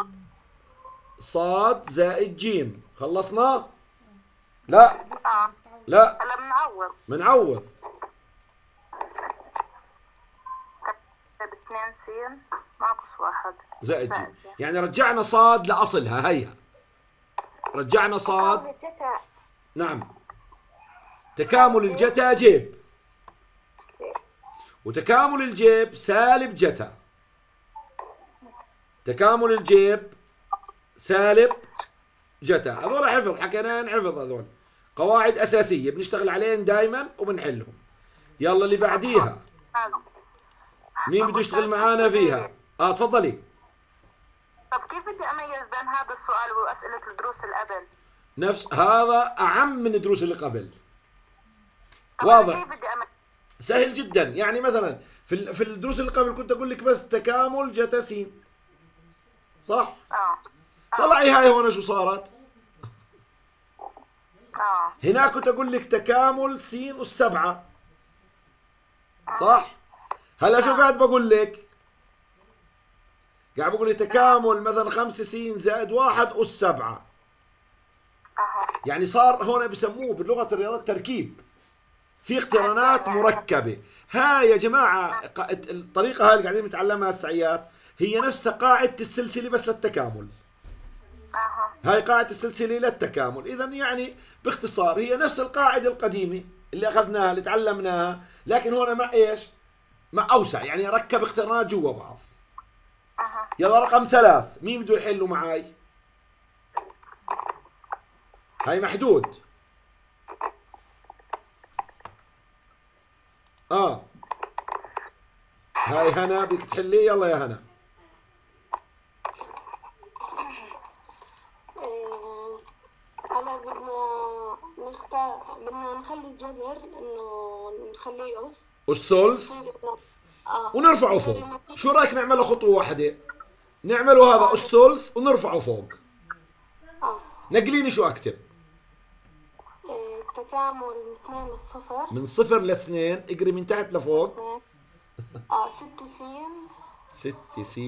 صاد زائد جيم. خلصنا؟ لا اه لا هلا بنعوض. بنعوض. اثنين س ناقص واحد زائد زائد جيم، يعني رجعنا صاد لأصلها. هيها رجعنا صاد. تكامل الجتا نعم، تكامل الجتا جيب، وتكامل الجيب سالب جتا. تكامل الجيب سالب جتا، هذول حفظ، حكيناهم حفظ، هذول قواعد أساسية بنشتغل عليهم دائما وبنحلهم. يلا اللي بعديها، مين بده يشتغل معانا فيها؟ اه تفضلي. طب كيف بدي اميز بين هذا السؤال واسئله الدروس اللي قبل؟ نفس هذا أعم من الدروس اللي قبل. طب أنا واضح، كيف بدي اميز؟ سهل جدا. يعني مثلا في ال- في الدروس اللي قبل كنت اقول لك بس تكامل جتا س، صح؟ اه طلعي هاي هون شو صارت؟ اه هناك كنت اقول لك تكامل س أس سبعة، صح؟ هلا شو قاعد بقول لك؟ قاعد بقول لك تكامل مثلا خمسة س زائد واحد أس سبعة. يعني صار هون بسموه بلغة الرياضيات تركيب، في اقترانات مركبة. هاي يا جماعة ق- الطريقة هاي اللي قاعدين نتعلمها السعيات هي نفس قاعدة السلسلة بس للتكامل. اها هاي قاعدة السلسلة للتكامل. إذا يعني باختصار هي نفس القاعدة القديمة اللي أخذناها اللي تعلمناها، لكن هون مع إيش؟ مع أوسع، يعني ركب اقترانات جوا بعض. اها يلا رقم ثلاث، مين بده يحلوا معاي؟ هاي محدود. اه هاي هنا بدك تحلي، يلا يا هنا. آه، هلا بدنا نختار، بدنا نخلي الجذر انه نخليه اس. أس ثلث اه ونرفعه فوق. شو رايك نعمله خطوة واحدة؟ نعمله هذا أس ثلث ونرفعه فوق. اه نقليني شو أكتب؟ آه، تكامل اثنين للصفر. من صفر لاثنين، اقري من تحت لفوق. اثنين. اه ست سين ست س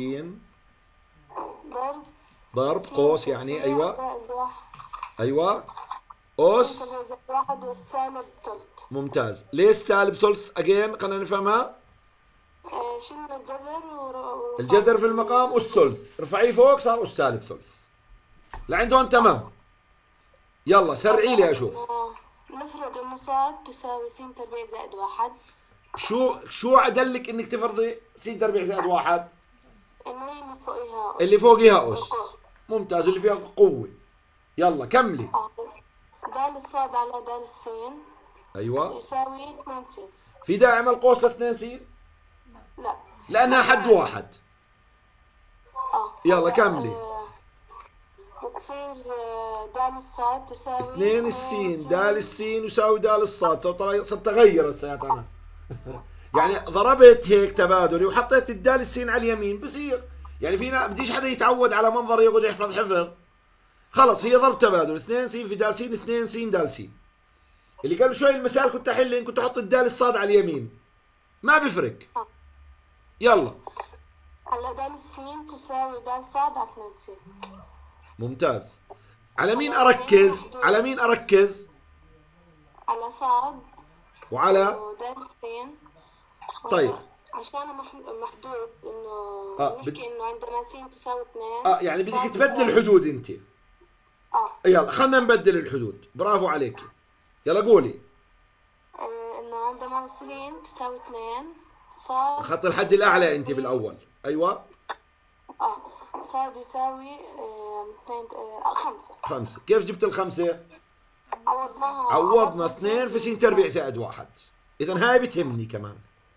ضرب ضرب سين قوس يعني. تسعين أيوة زائد واحد. أيوة أس. زائد واحد والسالب ثلث. ممتاز. ليش سالب ثلث؟ أجين خلينا نفهمها. آه، شلنا الجذر ور- الجذر في المقام أس ثلث، ارفعيه فوق صار أس سالب ثلث. لعند هون تمام. يلا سرعي لي أشوف. آه، نفرض انه صاد تساوي س تربيع زائد واحد. شو شو عدلك إنك تفرضي س تربيع زائد واحد؟ انه هي اللي فوقها اللي فوقيها أس. ممتاز، اللي فيها قوة. يلا كملي. آه، دال الصاد على دال السين أيوة. يساوي اثنين س. في داعي أعمل قوس لاثنين س؟ لا. لأنها حد واحد. اه يلا كملي. آه، بتصير آه، دال الصاد تساوي اثنين السين دال السين يساوي دال الصاد. طلع صرت أغير السيات أنا. يعني ضربت هيك تبادلي وحطيت الدال السين على اليمين بصير. يعني فينا بديش حدا يتعود على منظر يقعد يحفظ حفظ. خلص هي ضرب تبادل، اثنين س في دال س، اثنين س دال س. اللي قبل شوي المسائل كنت احلين كنت احط الدال الصاد على اليمين، ما بفرق. يلا هلا دال السين تساوي دال صاد على اثنين س. ممتاز. على مين اركز؟ على مين اركز؟ على صاد وعلى ودال السين. طيب. عشان مح- محدود انه آه، نحكي بد- انه عندنا س تساوي اثنين. اه يعني بدك صاد تبدل تساوي- الحدود انت. اه يلا خلينا نبدل الحدود. برافو عليك. يلا قولي. آه، انه عندنا س تساوي اثنين. صاد خط الحد الاعلى انت بالاول. ايوه اه صاد يساوي آه، اثنين آه، خمسة. خمسة. كيف جبت الخمسة؟ عوضناها عوضنا اثنين في س تربيع زائد واحد. اذا هاي بتهمني كمان.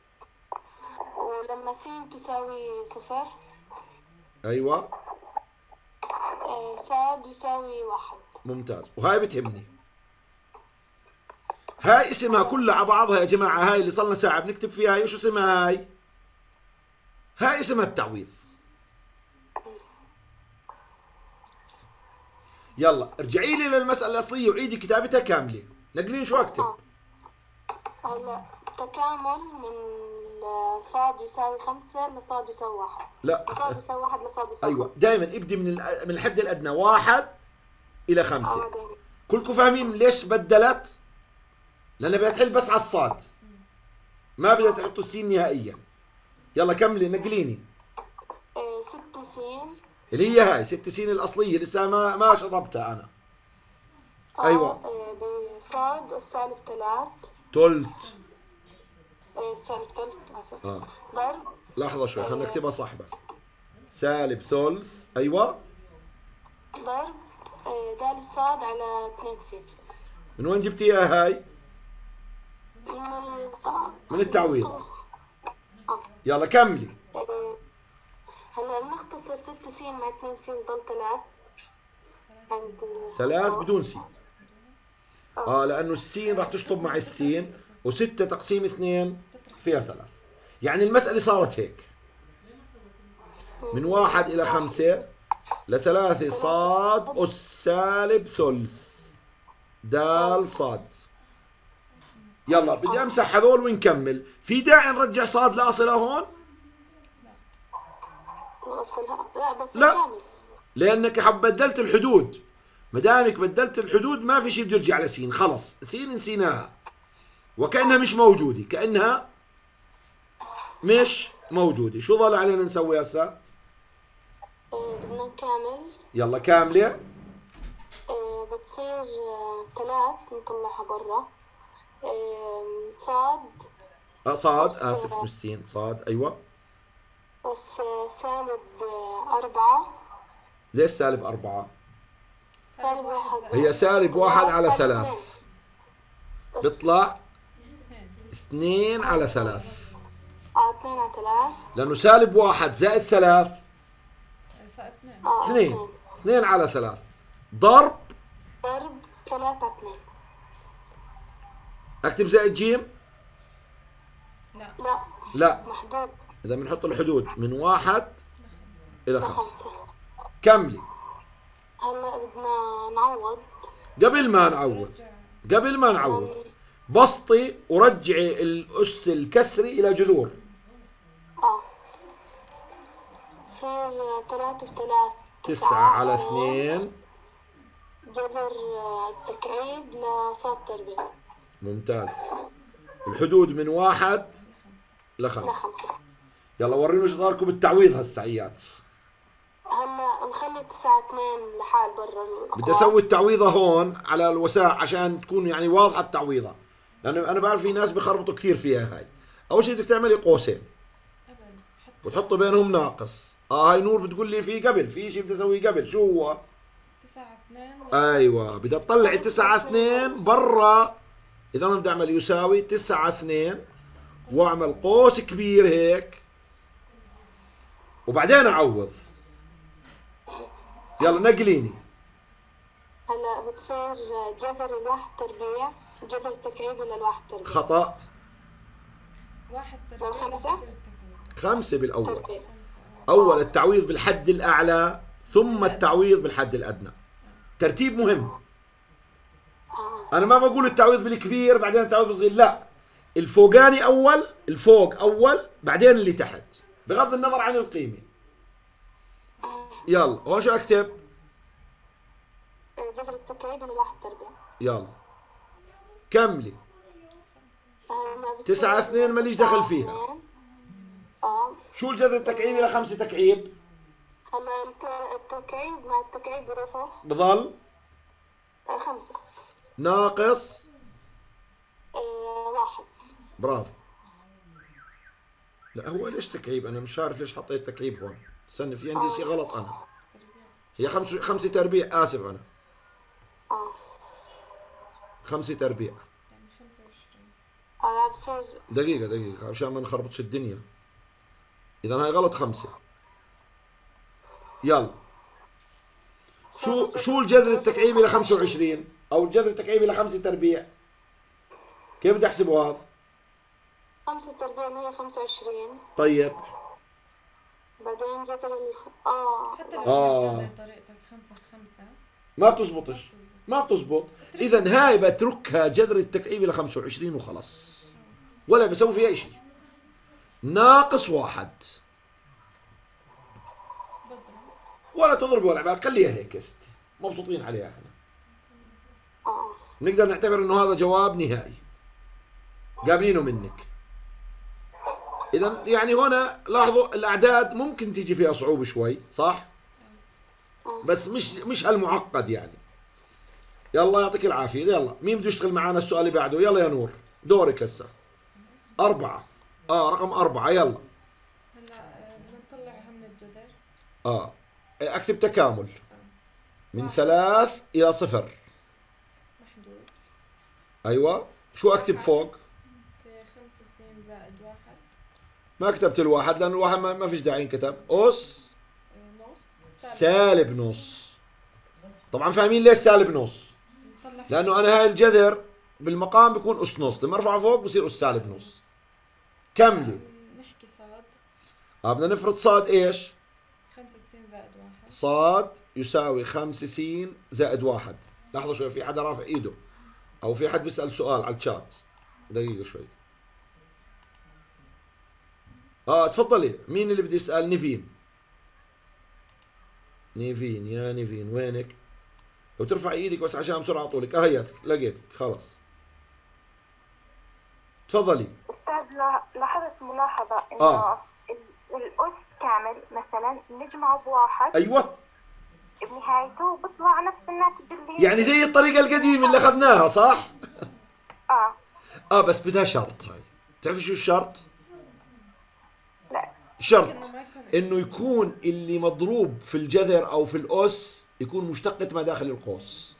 ولما س تساوي صفر ايوه آه، صاد يساوي واحد. ممتاز، وهاي بتهمني. هاي اسمها كلها على بعضها يا جماعة. هاي اللي صلنا ساعة بنكتب فيها هاي، شو اسمها هاي؟ هاي اسمها التعويض. يلا ارجعي لي للمسألة الأصلية وعيدي كتابتها كاملة. نقلين شو أكتب؟ آه. هلا تكامل من صاد يساوي خمسة لصاد يساوي واحد. لا صاد يساوي واحد لصاد يساوي أيوة دائما ابدي من ال- من الحد الأدنى واحد إلى خمسة. خمسة. آه، دايماً. كلكم فاهمين ليش بدلت؟ لأنها بدها تحل بس على الصاد، ما بدها تحط السين نهائيا. يلا كملي نقليني. آه، س ست سين. اللي هي هاي ست سين الأصلية لسه ما ما شطبتها أنا. آه أيوة. آه بصاد أس سالب ثلاث. تلت. آه سالب ثلث آسف. آه. ضرب. لحظة شوي خلينا نكتبها صح بس. سالب ثلث أيوة. ضرب آه د صاد على اثنين س. من وين جبتيها هاي؟ من التع... من التعويض. آه. يلا كملي. آه هلا بنختصر ست س مع اثنين س ضل ثلاث. عند ثلاث بدون سين. اه لأنه السين راح تشطب مع السين وستة تقسيم اثنين فيها ثلاث. يعني المسألة صارت هيك. من واحد إلى خمسة لثلاثة صاد أس سالب ثلث دال صاد. يلا بدي أمسح هذول ونكمل. في داعي نرجع صاد لأصلها هون؟ لا بس لا. كامل. لأنك حب بدلت الحدود. ما دامك بدلت الحدود ما في شيء بده يرجع لسين، خلص سين نسيناها وكأنها مش موجودة، كأنها مش موجودة. شو ضل علينا نسوي هسه؟ آه بدنا نكمل. يلا كاملة. آه بتصير آه ثلاث نطلعها برا. آه صاد. آه صاد آسف مش سين صاد أيوة. بس آه سالب آه أربعة. ليش سالب أربعة؟ سالب واحد. هي سالب واحد على ثلاث بيطلع اثنين على ثلاث. اه اثنين على ثلاث. لأنه سالب واحد زائد ثلاث صار اثنين. اه اثنين. اثنين على ثلاث ضرب. ضرب ثلاثة على اثنين. أكتب زائد جيم؟ لا لا لا. محدود. إذا بنحط الحدود من واحد إلى خمسة. لخمسة. كملي. هلا بدنا نعوض. قبل ما نعوض قبل ما نعوض بسطي ورجعي الأس الكسري إلى جذور. اه صير ثلاثة وثلاث. تسعة على اثنين. جذر آه، التكعيب لصاد تربيع. ممتاز. الحدود من واحد لخمسة. لخمسة. يلا وريني شو ضاركم بالتعويض هالسعيات. هلا نخلي تسعة اثنين لحال برا. بدي اسوي التعويضه هون على الوساع عشان تكون يعني واضحه التعويضه، لانه انا بعرف في ناس بخربطوا كثير فيها. هاي اول شيء بدك تعملي قوسين وتحطوا بينهم ناقص. اه هاي نور بتقول لي في قبل في شيء بدي اسويه قبل. شو هو؟ تسعة اثنين. ايوه بدي اطلع تسعة اثنين برا. اذا انا بدي اعمل يساوي تسعة اثنين واعمل قوس كبير هيك وبعدين اعوض. يلا نقليني. هلا بتصير جذر الواحد تربيع. جذر التكعيب للواحد تربيع. خطأ. واحد تربيع. للخمسة؟ خمسة بالأول. تربيع. أول التعويض بالحد الأعلى ثم التعويض بالحد الأدنى. ترتيب مهم. أنا ما بقول التعويض بالكبير بعدين التعويض بالصغير، لا. الفوقاني أول، الفوق أول بعدين اللي تحت بغض النظر عن القيمة. يلا هون شو أكتب؟ جذر التكعيب للواحد تربيع. يلا كملي. هلا بتصير تسعة اثنين ماليش دخل فيها. اثنين. اه شو الجذر التكعيبي لخمسة تكعيب؟ هلا الت- التكعيب مع التكعيب بروحوا بضل آه، خمسة. ناقص. آه، واحد. برافو. لا هو ليش تكعيب؟ أنا مش عارف ليش حطيت تكعيب هون. استنى في عندي شيء غلط أنا. هي خمسة خمسة تربيع. آسف أنا. اه خمسة تربيع. يعني خمسة وعشرين. هلا بتصير دقيقة دقيقة عشان ما نخربطش الدنيا. إذا هاي غلط خمسة. يلا. شو شو الجذر التكعيبي ل خمسة وعشرين أو الجذر التكعيبي ل خمسة تربيع؟ كيف بدي أحسبه هذا؟ خمسة تربيع اللي هي خمسة وعشرين. طيب. بعدين جذر ال اه حتى لو آه. عملنا زي طريقتك خمسة خمسة ما بتزبطش. ما بتزبط. إذا هاي بتركها جذر التكعيبي ل خمسة وعشرين وخلص. ولا بسوي فيها شيء. ناقص واحد. بضرب. ولا تضرب ولا بعد خليها هيك يا ستي. مبسوطين عليها احنا. اه نقدر نعتبر انه هذا جواب نهائي. قابلينه منك. إذا يعني هنا لاحظوا الأعداد ممكن تيجي فيها صعوبة شوي، صح؟ بس مش مش هالمعقد يعني. يلا يعطيك العافية. يلا مين بده يشتغل معنا السؤال اللي بعده؟ يلا يا نور دورك هسه. أربعة. آه رقم أربعة يلا. هلا آه، بدنا نطلعها من الجذر. آه أكتب تكامل من ثلاث إلى صفر. محدود. أيوة. شو أكتب فوق؟ في خمسة س زائد واحد. ما كتبت الواحد لأن الواحد ما, ما فيش داعي ينكتب. أس آه، نص. سالب نص. طبعا فاهمين ليش سالب نص؟ نطلع لأنه أنا هاي الجذر بالمقام بيكون أس نص، لما أرفعه فوق بصير أس سالب نص. كملي. نحكي صاد. آه بدنا نفرض صاد إيش؟ خمسة س زائد واحد. صاد يساوي خمسة س زائد واحد. لحظة شوي، في حدا رافع إيده أو في حد بيسأل سؤال على الشات. دقيقة شوي. آه تفضلي. مين اللي بده يسأل؟ نيفين. نيفين يا نيفين وينك؟ لو ترفع ايدك بس عشان بسرعة طولك. اه هياتك لقيتك خلص. تفضلي. أستاذ لا- لاحظت ملاحظة إنه آه. ال- الأس كامل مثلا نجمعه بواحد ايوه بنهايته بيطلع نفس الناتج اللي يعني زي الطريقة القديمة اللي اخذناها صح؟ آه اه بس بدها شرط. هاي تعرفي شو الشرط؟ لا شرط إنه ما يكون انه يكون اللي مضروب في الجذر او في الاس يكون مشتقة ما داخل القوس.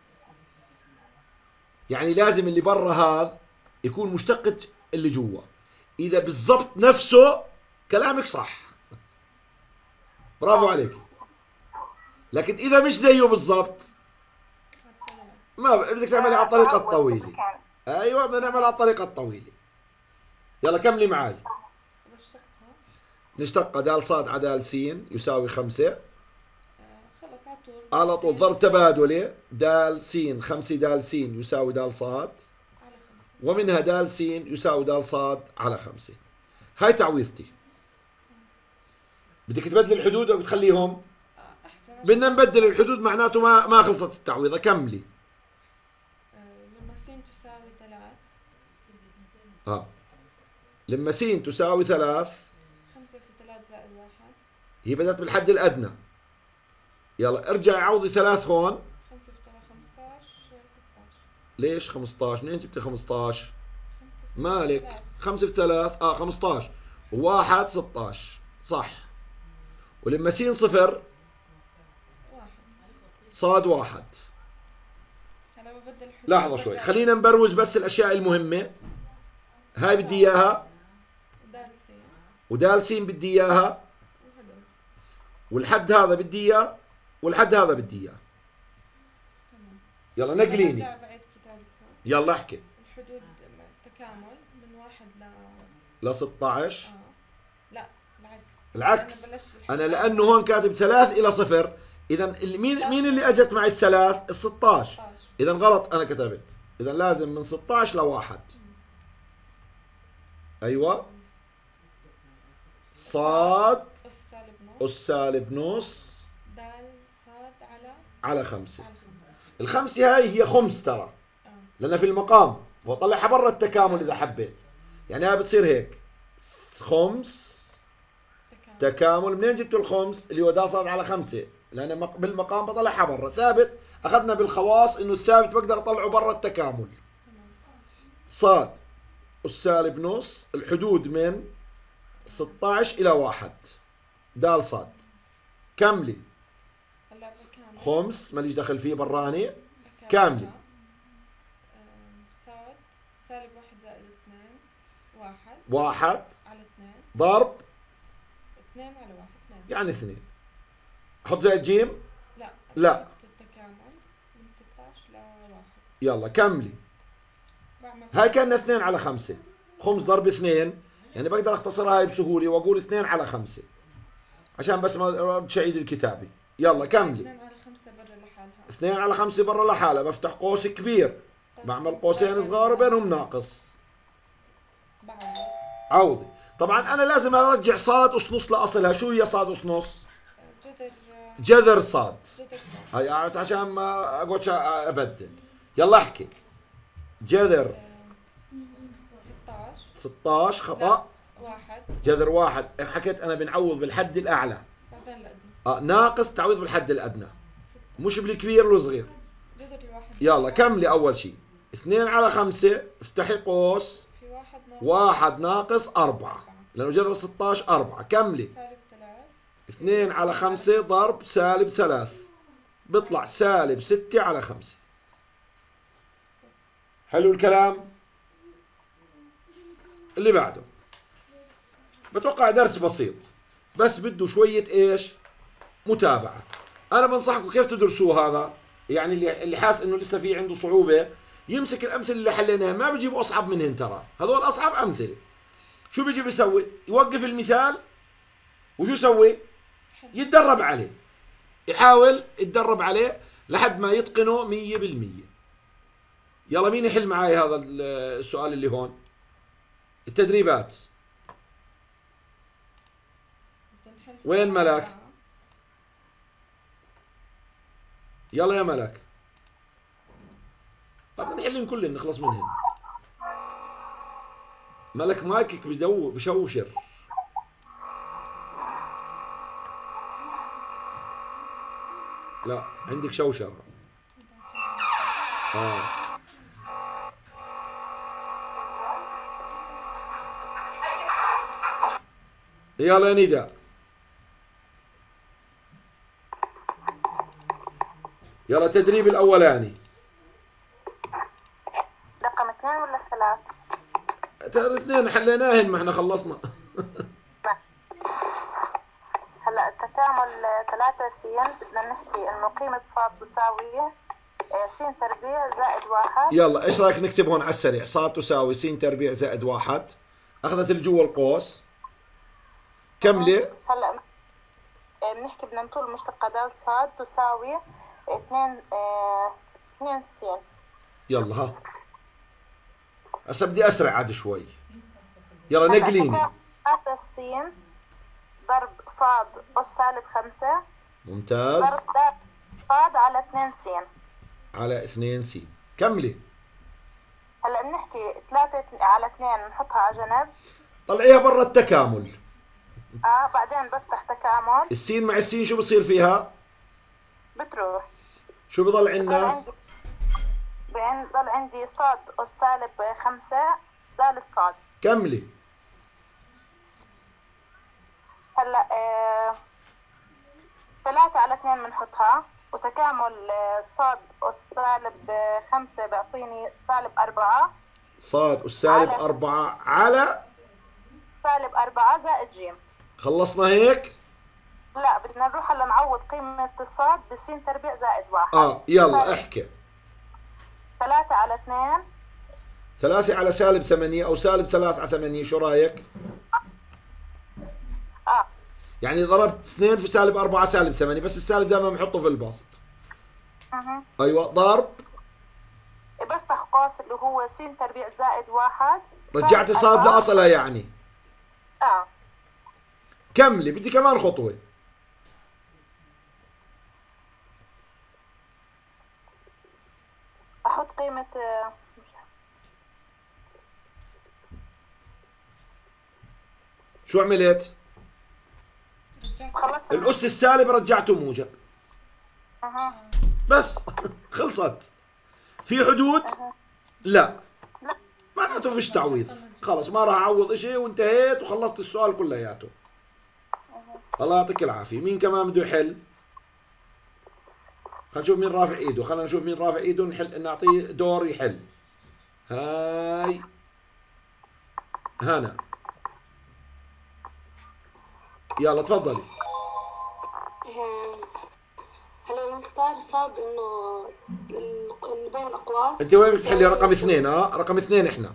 يعني لازم اللي برا هذا يكون مشتقة اللي جوا. اذا بالضبط نفسه كلامك صح، برافو عليك. لكن اذا مش زيه بالضبط ما ب- بدك تعملي على الطريقة الطويلة. ايوه بدنا نعمل على الطريقة الطويلة. يلا كملي معي. بشتقها. نشتق د ص على د س يساوي خمسة. آه، خلص على طول. على طول ضرب تبادلي. د س خمسة د س يساوي د ص، على خمسة. ومنها د س يساوي د ص على خمسة. هاي تعويضتي. بدك تبدل الحدود او بتخليهم؟ آه، أحسن. بدنا نبدل الحدود معناته ما ما خلصت التعويضة. كملي. آه، لما س تساوي ثلاث. اه لما س تساوي ثلاث خمسة في ثلاث زائد واحد. هي بدأت بالحد الأدنى. يلا ارجعي عوضي ثلاث هون. خمسة في ثلاث خمسطعش. ستطعش. ليش خمسطعش؟ منين جبتي خمسطعش؟ خمسة في مالك ثلاث. خمسة في ثلاث اه خمسطعش وواحد ستطعش صح. ولما س صفر واحد. صاد واحد. هلا ببدل الحدود. لحظة شوي برجع خلينا نبروز بس الأشياء المهمة. هاي بدي إياها دال س ودال س بدي إياها وهدول. والحد هذا بدي إياه والحد هذا بدي إياه. تمام. يلا نقليني. برجع بعيد كتابك هون. يلا احكي. الحدود تكامل من واحد ل ل ستطعش. اه لا العكس. العكس. أنا بلشت بالحدود. أنا لأنه هون كاتب ثلاث إلى صفر. إذا مين مين اللي أجت معي الثلاث؟ ال ستطعش. ستطعش. إذا غلط أنا كتبت. إذا لازم من ستطعش لواحد. أيوة. صاد أس سالب نص. أس سالب نص دال صاد على على خمسة. على خمسة. الخمسة هاي هي خمس ترى اه لأنها في المقام وطلعها برا التكامل إذا حبيت. يعني هاي بتصير هيك س- خمس تكامل. تكامل. منين جبت الخمس؟ اللي هو د صاد على خمسة. لأن مق- بالمقام بطلعها برا ثابت. أخذنا بالخواص إنه الثابت بقدر أطلعه برا التكامل. صاد السالب نص. الحدود من ستطعش إلى واحد. د صاد. كملي. هلا بكامل. خمس ماليش دخل فيه براني. بكامل. كاملة. آم، صاد سالب واحد زائد اثنين. واحد واحد على اثنين. ضرب اثنين على واحد. اثنين. يعني اثنين. حط زائد جيم. لا لا. التكامل من ستطعش لواحد. يلا كملي. بعمل هاي كان اثنين على خمسة. خمس ضرب اثنين يعني بقدر اختصرها هاي بسهولة واقول اثنين على خمسة عشان بس ما ردش اعيد الكتابة. يلا كملي. اثنين على خمسة برا لحالها. اثنين على خمسة برا لحالها. بفتح قوس كبير بعمل قوسين صغار بينهم ناقص. بعوض. عوضي. طبعا انا لازم ارجع صاد اس نص لاصلها. شو هي صاد اس نص؟ جذر جذر صاد. جذر صاد. هاي بس عشان ما اقعدش ابدل. يلا احكي. جذر ستطعش. ستطعش خطأ. واحد واحد. جذر واحد حكيت أنا بنعوض بالحد الأعلى. بعدين الأدنى. آه ناقص تعويض بالحد الأدنى. مش بالكبير والصغير. جذر الواحد. يلا كملي أول شيء. اثنين على خمسة افتحي قوس. في واحد ناقص. واحد ناقص أربعة. لأنه جذر ستة عشر أربعة. كملي. سالب ثلاث. اثنين على خمسة ضرب سالب ثلاث. بيطلع سالب ستة على خمسة. حلو الكلام؟ اللي بعده بتوقع درس بسيط بس بده شوية ايش؟ متابعة. أنا بنصحكم كيف تدرسوه هذا، يعني اللي اللي حاس إنه لسه في عنده صعوبة يمسك الأمثلة اللي حليناها، ما بيجيبوا أصعب منهن ترى، هذول أصعب أمثلة. شو بيجي بيسوي؟ يوقف المثال وشو يسوي؟ يتدرب عليه. يحاول يتدرب عليه لحد ما يتقنه مية بالمية. يلا مين يحل معي هذا السؤال اللي هون؟ التدريبات. وين ملك؟ يلا يا ملك. طب نحلن كلن نخلص منهن. ملك مايكك بدو بشوشر. لا عندك شوشر. اه يلا يا نداء. يلا التدريب الأولاني. رقم اثنين ولا ثلاث؟ ترى اثنين حليناهن ما احنا خلصنا. هلا التكامل ثلاثة س بدنا نحكي انه قيمة صاد تساوي س تربيع زائد واحد. يلا ايش رايك نكتب هون على السريع؟ صاد تساوي س تربيع زائد واحد. اخذت اللي جوا القوس. كملي. هلا بنحكي بدنا نطول مشتقة د صاد تساوي اثنين اه اثنين س. يلا ها هسه بدي اسرع عاد شوي. يلا نقليني. ثلاثة س ضرب صاد أس سالب خمسة. ممتاز. ضرب د صاد على اثنين س. على اثنين س. كملي. هلا بنحكي ثلاثة على اثنين نحطها على جنب. طلعيها برا التكامل. اه بعدين بفتح تكامل. السين مع السين شو بصير فيها؟ بتروح. شو بضل بضل عندنا؟ عندي بضل عندي صاد أس سالب خمسة د الصاد. كملي. هلا آه ثلاثة على اثنين بنحطها وتكامل آه صاد أس سالب آه خمسة بيعطيني سالب أربعة. صاد أس سالب على أربعة على سالب أربعة زائد ج. خلصنا هيك؟ لا بدنا نروح هلا نعوض قيمة الصاد بس تربيع زائد واحد. اه يلا احكي. ثلاثة على اثنين. ثلاثة على سالب ثمانية أو سالب ثلاثة على ثمانية شو رأيك؟ اه يعني ضربت اثنين في سالب أربعة سالب ثمانية، بس السالب دائما بنحطه في البسط. اها أيوة ضرب. بفتح قوس اللي هو س تربيع زائد واحد. رجعتي صاد لأصلها يعني. اه كملي بدي كمان خطوة. احط قيمة آه شو عملت؟ خلصت. الأس السالب رجعته موجب. اها بس خلصت. في حدود؟ لا. لا معناته فيش تعويض. خلص ما راح اعوض اشي وانتهيت وخلصت السؤال كلياته. الله يعطيك العافية. مين كمان بده يحل؟ خلينا نشوف مين رافع ايده، خلينا نشوف مين رافع ايده نحل نعطيه دور يحل. هاي هنا. يلا تفضلي. هلا نختار صاد انه اللي بين الاقواس. انت وين بدك تحلي؟ رقم اثنين. اه رقم اثنين احنا.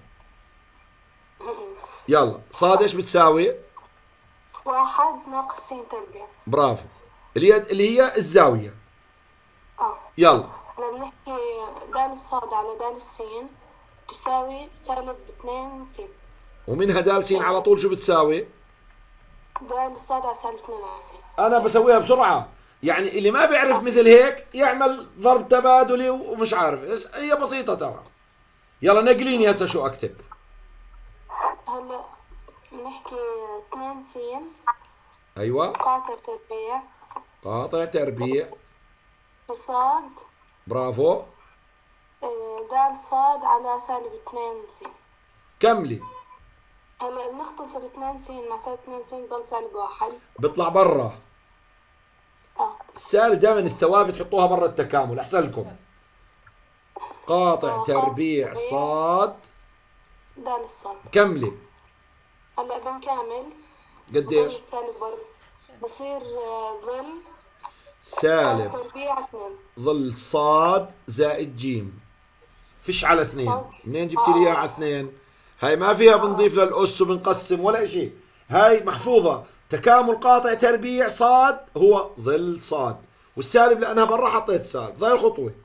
يلا صاد ايش بتساوي؟ واحد ناقص س تربيع. برافو. اللي هي اللي هي الزاوية. اه يلا. هلا بنحكي د الصاد على د السين تساوي سالب اثنين س. ومنها د س على طول شو بتساوي؟ د الصاد على سالب اثنين على س. انا بسويها بسرعة، يعني اللي ما بيعرف مثل هيك يعمل ضرب تبادلي ومش عارف، هي بسيطة ترى. يلا نقليني هسه شو اكتب. هلا بنحكي اثنين س أيوة. قاطع تربيع قاطع تربيع بصاد برافو. آه، دال صاد على سالب اثنين س. كملي. هلا بنختصر اثنين س مع سالب اثنين س بضل سالب واحد. بيطلع برا. اه السالب دائما الثوابت حطوها برا التكامل أحسن لكم. قاطع آه، تربيع قاطع صاد. دال الصاد. كملي. هلا بنكمل. قديش؟ بضل سالب برضه. بصير آه، ظل سالب تربيع اثنين. ظل صاد زائد جيم. فيش على اثنين. صاد. منين جبت لي اياها على اثنين؟ هاي ما فيها بنضيف للأس وبنقسم ولا شيء. هاي محفوظة. تكامل قاطع تربيع صاد هو ظل صاد، والسالب لأنها برا حطيت سالب. ضاي الخطوة.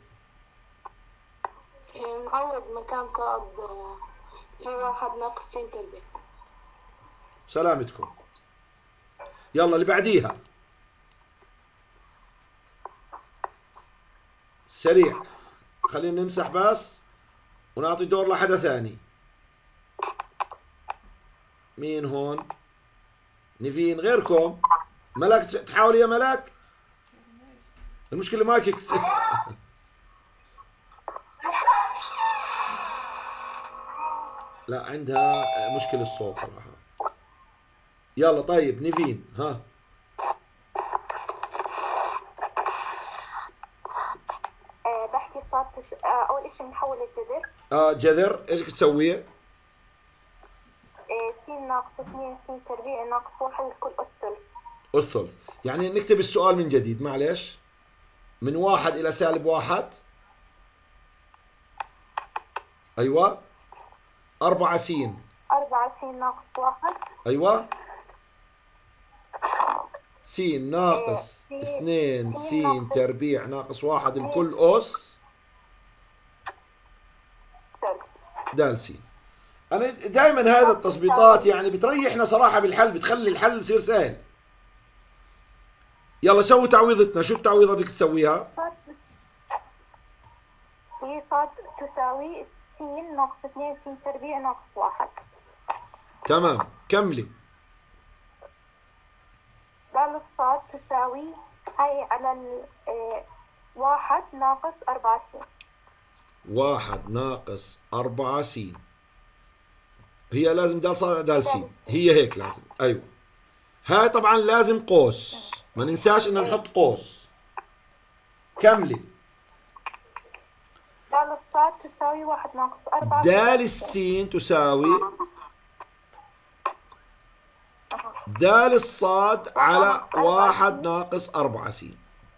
يعني نعوض مكان صاد آه، في واحد ناقص س تربيع. سلامتكم. يلا اللي بعديها سريع. خلينا نمسح بس ونعطي دور لحدا ثاني. مين هون؟ نيفين غيركم. ملك تحاولي يا ملك. المشكلة مايكك لا عندها مشكلة الصوت صراحة. يلا طيب نيفين ها. آه، بحكي صاد تس... آه، أول إشي بنحول الجذر. اه جذر ايش تسوي؟ آه، س ناقص اثنين س تربيع ناقص واحد لكل أس ثلث. الثلث. يعني نكتب السؤال من جديد معلش. من واحد إلى سالب واحد. أيوة. أربعة س. أربعة س ناقص واحد. أيوة. س ناقص اثنين س تربيع ناقص واحد الكل أس ثلث. دال س. أنا دائما هذا التظبيطات يعني بتريحنا صراحة بالحل، بتخلي الحل يصير سهل. يلا سوي تعويضتنا. شو التعويضة بدك تسويها؟ هي صاد تساوي س ناقص اثنين س تربيع ناقص واحد. تمام كملي. دال الصاد تساوي هاي على ال آه، واحد ناقص أربعة س. واحد ناقص أربعة س. هي لازم دال صاد دال س. هي هيك لازم. أيوة. هاي طبعا لازم قوس. ما ننساش إن نحط قوس. كملي. دال الصاد تساوي واحد ناقص أربعة. دال السين تساوي دال الصاد على واحد ناقص أربعة س.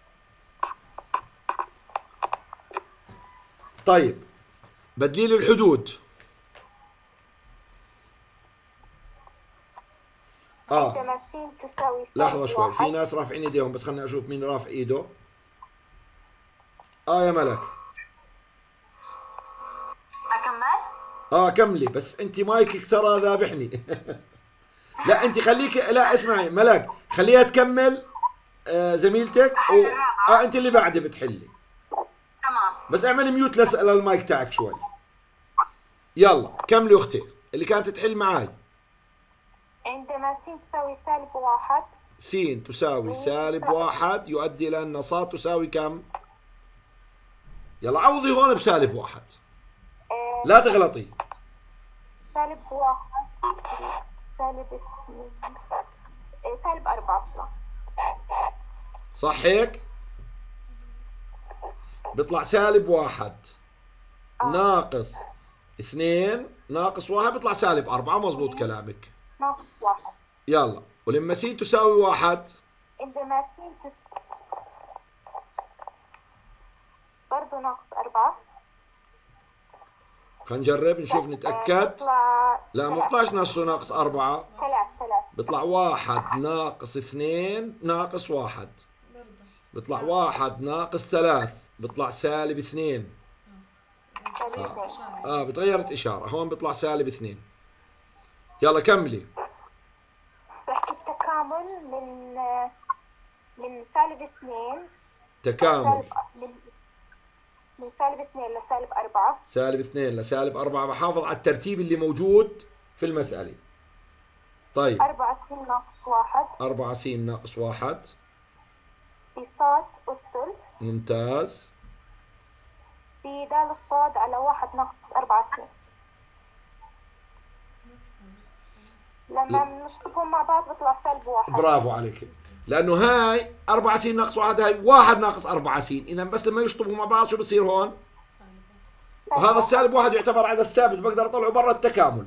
طيب بدليل الحدود. اه عندما س تساوي لحظة سالب شوي، في واحد. ناس رافعين ايديهم بس خليني اشوف مين رافع ايده. اه يا ملك. أكمل؟ اه كملي بس انت مايكك ترى ذابحني. لا انت خليك، لا اسمعي ملك خليها تكمل. آه زميلتك و... اه انت اللي بعدي بتحلي. تمام. بس اعملي ميوت لس... للمايك تاعك شوي. يلا كملي اختي اللي كانت تحل معاي. عندما س تساوي سالب واحد. س تساوي سالب واحد يؤدي إلى أن ص تساوي كم؟ يلا عوضي هون بسالب واحد. آه، لا تغلطي. سالب واحد سالب اثنين آه، سالب أربعة أصلا. صح هيك؟ بيطلع سالب واحد ناقص اثنين ناقص واحد بيطلع سالب أربعة. مزبوط كلامك. ناقص واحد. يلا ولما س تساوي واحد عندما س تس... برضو ناقص أربعة. خلينا نجرب نشوف نتأكد. بيطلع لا ما ثلاث. بيطلعش نصه ناقص أربعة. ثلاث ثلاث. بيطلع واحد ناقص اثنين ناقص واحد. برضه بيطلع واحد ناقص ثلاث. بيطلع سالب اثنين. سالب آه. اثنين. اه بتغيرت إشارة هون بيطلع سالب اثنين. يلا كملي. بحكي التكامل من من سالب اثنين. تكامل سالب من من سالب اثنين لسالب أربعة. سالب اثنين لسالب أربعة. بحافظ على الترتيب اللي موجود في المسألة. طيب أربعة س ناقص واحد أربعة س ناقص واحد. في صاد أس ممتاز. في د الصاد على واحد ناقص أربعة س. لما نشطبهم مع بعض بيطلع سالب واحد. برافو عليك، لأنه هاي أربعة س ناقص واحد، هاي واحد ناقص أربعة س، إذا بس لما يشطبوا مع بعض شو بصير هون؟ وهذا السالب واحد يعتبر عدد ثابت، بقدر أطلعه برا التكامل.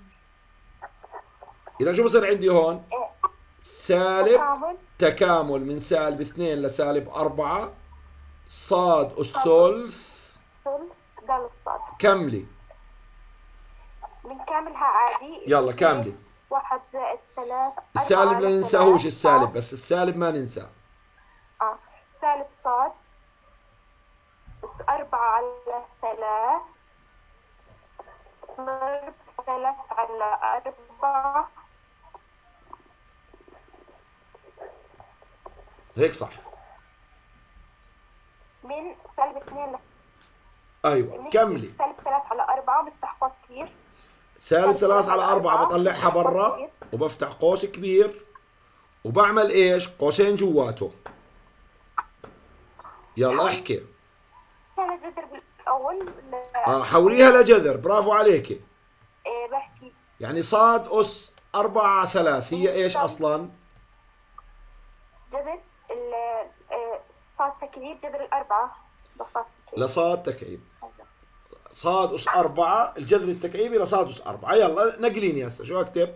إذا شو بصير عندي هون؟ سالب تكامل من سالب اثنين لسالب أربعة صاد أس ثلث د الصاد. كملي. بنكملها عادي. يلا كاملي. واحد زائد ثلاث. السالب لا ننساهوش، السالب بس السالب ما ننساه. اه سالب صاد أس أربعة على ثلاث ضرب ثلاث على أربعة. هيك صح. من سالب اثنين ل ايوه كملي. سالب ثلاث على أربعة بفتح قوس كبير. سالب ثلاث على أربعة بطلعها برا وبفتح قوس كبير وبعمل ايش؟ قوسين جواته. يلا احكي. كان الجذر بالأول. اه حوليها لجذر، برافو عليكي. إيه بحكي. يعني صاد أس أربعة على ثلاث هي ايش أصلا؟ جذر ال صاد تكعيب جذر الأربعة بصاد تكعيب. لصاد تكعيب. صاد أس أربعة الجذر التكعيبي لصاد أس أربعة. يلا نقليني هسه شو أكتب؟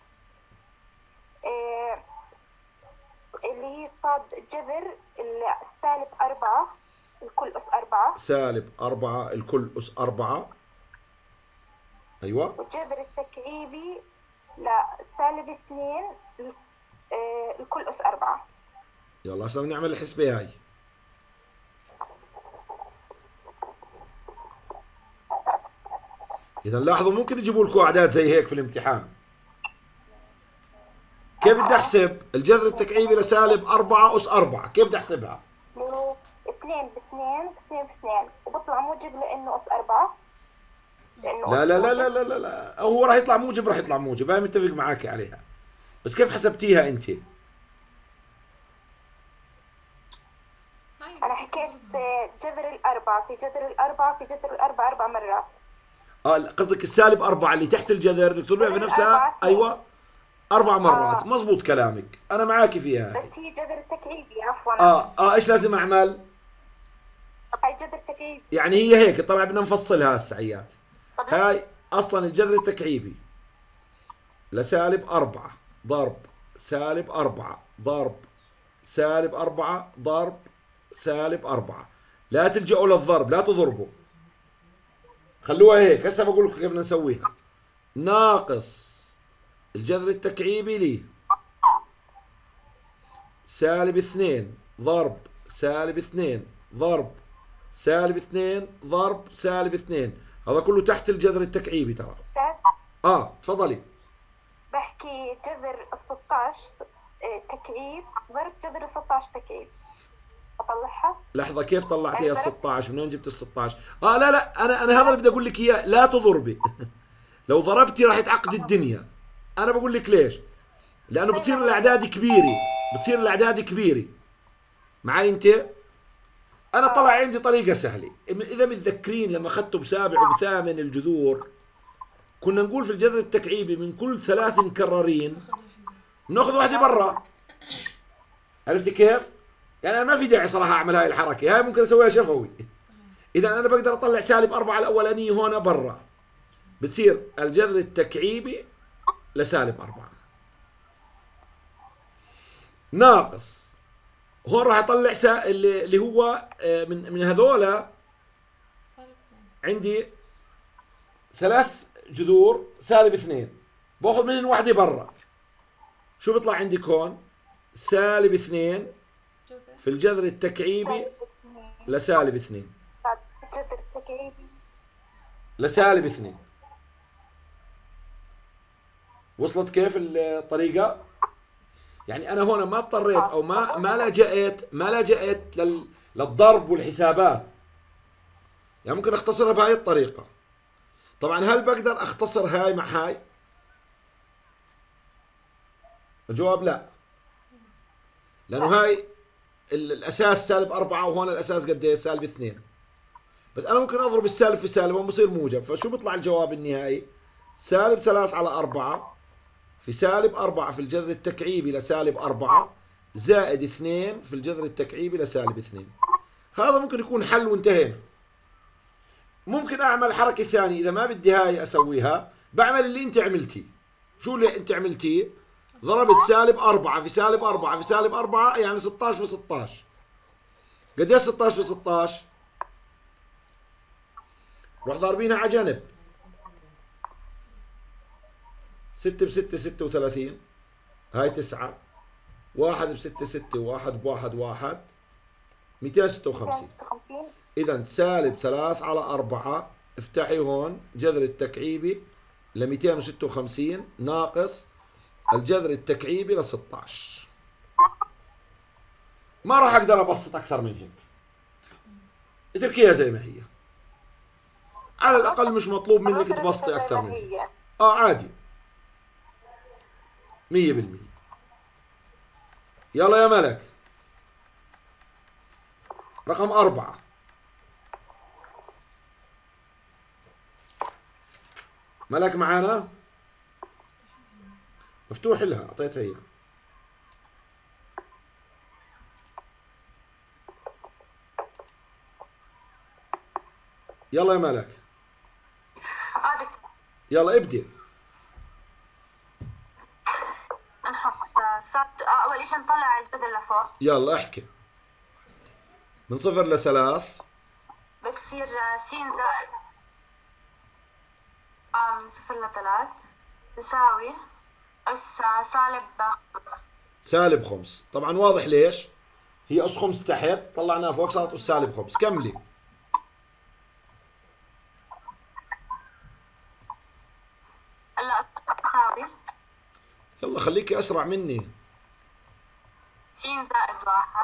إيه اللي هي صاد جذر السالب أربعة الكل أس أربعة. سالب أربعة الكل أس أربعة. أيوة. والجذر التكعيبي لسالب اثنين الكل أس أربعة. يلا هسه بنعمل الحسبة هاي. إذا لاحظوا ممكن يجيبوا لكم أعداد زي هيك في الامتحان. كيف بدي أحسب الجذر التكعيبي لسالب أربعة أس أربعة؟ كيف بدي أحسبها؟ اثنين باثنين اثنين باثنين وبطلع موجب لأنه أس أربعة. لا لا لا لا لا لا لا هو راح يطلع موجب، راح يطلع موجب، هاي متفق معاك عليها. بس كيف حسبتيها أنت؟ أنا حكيت جذر الأربعة في جذر الأربعة في جذر الأربعة أربع مرات. اه قصدك السالب أربعة اللي تحت الجذر بدك تضربها في نفسها. أيوة أربع مرات. آه. مزبوط كلامك، أنا معاكي فيها. بس هي جذر التكعيبي عفوا. اه اه ايش لازم أعمل؟ هاي جذر التكعيبي. يعني هي هيك طلع بدنا نفصلها هسه عيات. هاي أصلا الجذر التكعيبي لسالب أربعة ضرب سالب أربعة ضرب سالب أربعة ضرب سالب أربعة. لا تلجأوا للضرب، لا تضربوا، خلوها هيك. هسه بقول لكم كيف بدنا نسويها. ناقص الجذر التكعيبي لي سالب اثنين ضرب سالب اثنين ضرب سالب اثنين ضرب سالب اثنين. هذا كله تحت الجذر التكعيبي ترى. اه تفضلي. بحكي جذر ستة عشر تكعيب ضرب جذر ستة عشر تكعيب. اطلعها. لحظة، كيف طلعتيها ال ستة عشر؟ من وين جبت ال ستة عشر؟ اه لا لا انا انا هذا اللي بدي اقول لك اياه، لا تضربي. لو ضربتي راح تعقد الدنيا. انا بقول لك ليش؟ لانه بتصير الاعداد كبيرة، بتصير الاعداد كبيرة. معي انت؟ انا طلع عندي طريقة سهلة. اذا متذكرين لما اخذته بسابع وبثامن الجذور كنا نقول في الجذر التكعيبي من كل ثلاث مكررين بناخذ واحدة برا. عرفتي كيف؟ يعني انا ما في داعي صراحة اعمل هاي الحركة، هاي ممكن اسويها شفوي. اذا انا بقدر اطلع سالب أربعة الاولانية هون برا، بتصير الجذر التكعيبي لسالب أربعة ناقص هون راح اطلع سا اللي, اللي هو من من هذولا عندي ثلاث جذور سالب اثنين، باخذ منهم واحدة برا. شو بيطلع عندك هون؟ سالب اثنين في الجذر التكعيبي لسالب اثنين. الجذر التكعيبي لسالب اثنين. وصلت كيف الطريقة؟ يعني أنا هنا ما اضطريت أو ما ما لجأت ما لجأت لل للضرب والحسابات. يعني ممكن أختصرها بهاي الطريقة. طبعا هل بقدر أختصر هاي مع هاي؟ الجواب لا، لأنه هاي الأساس سالب أربعة وهون الأساس قد إيه؟ سالب اثنين. بس أنا ممكن أضرب السالب في سالب وبصير موجب، فشو بيطلع الجواب النهائي؟ سالب ثلاثة على أربعة في سالب أربعة في الجذر التكعيبي لسالب أربعة زائد اثنين في الجذر التكعيبي لسالب اثنين. هذا ممكن يكون حل وانتهينا. ممكن أعمل حركة ثانية إذا ما بدي هاي أسويها، بعمل اللي أنت عملتيه. شو اللي أنت عملتيه؟ ضربت سالب أربعة في سالب أربعة في سالب أربعة، يعني ستة عشر في ستة عشر. قديش ستة عشر في ستة عشر؟ روح ضاربينها على جنب. ستة بستة ستة وثلاثين، هاي تسعة، واحد بستة ستة وواحد بواحد واحد، مئتين وستة وخمسين. إذا سالب ثلاثة على أربعة، افتحي هون جذر التكعيبي ل مئتين وستة وخمسين ناقص الجذر التكعيبي ل ستة عشر. ما راح أقدر أبسط أكثر من هيك، اتركيها زي ما هي. على الأقل مش مطلوب منك تبسطي أكثر من هيك. آه عادي، مية بالمية. يلا يا ملك، رقم أربعة. ملك معانا؟ مفتوح لها، أعطيتها إياه. يلا يا ملك. اه دكتور. يلا ابدي. نحط صاد، اول شيء نطلع الجذر لفوق. يلا احكي. من صفر لثلاث بتصير س زائد اه من صفر لثلاث تساوي اس سالب خمس. سالب خمس. طبعا واضح ليش؟ هي اس خمس تحت، طلعناها فوق صارت اس سالب خمس. كملي. هلا تساوي يلا خليكي اسرع مني. س زائد واحد.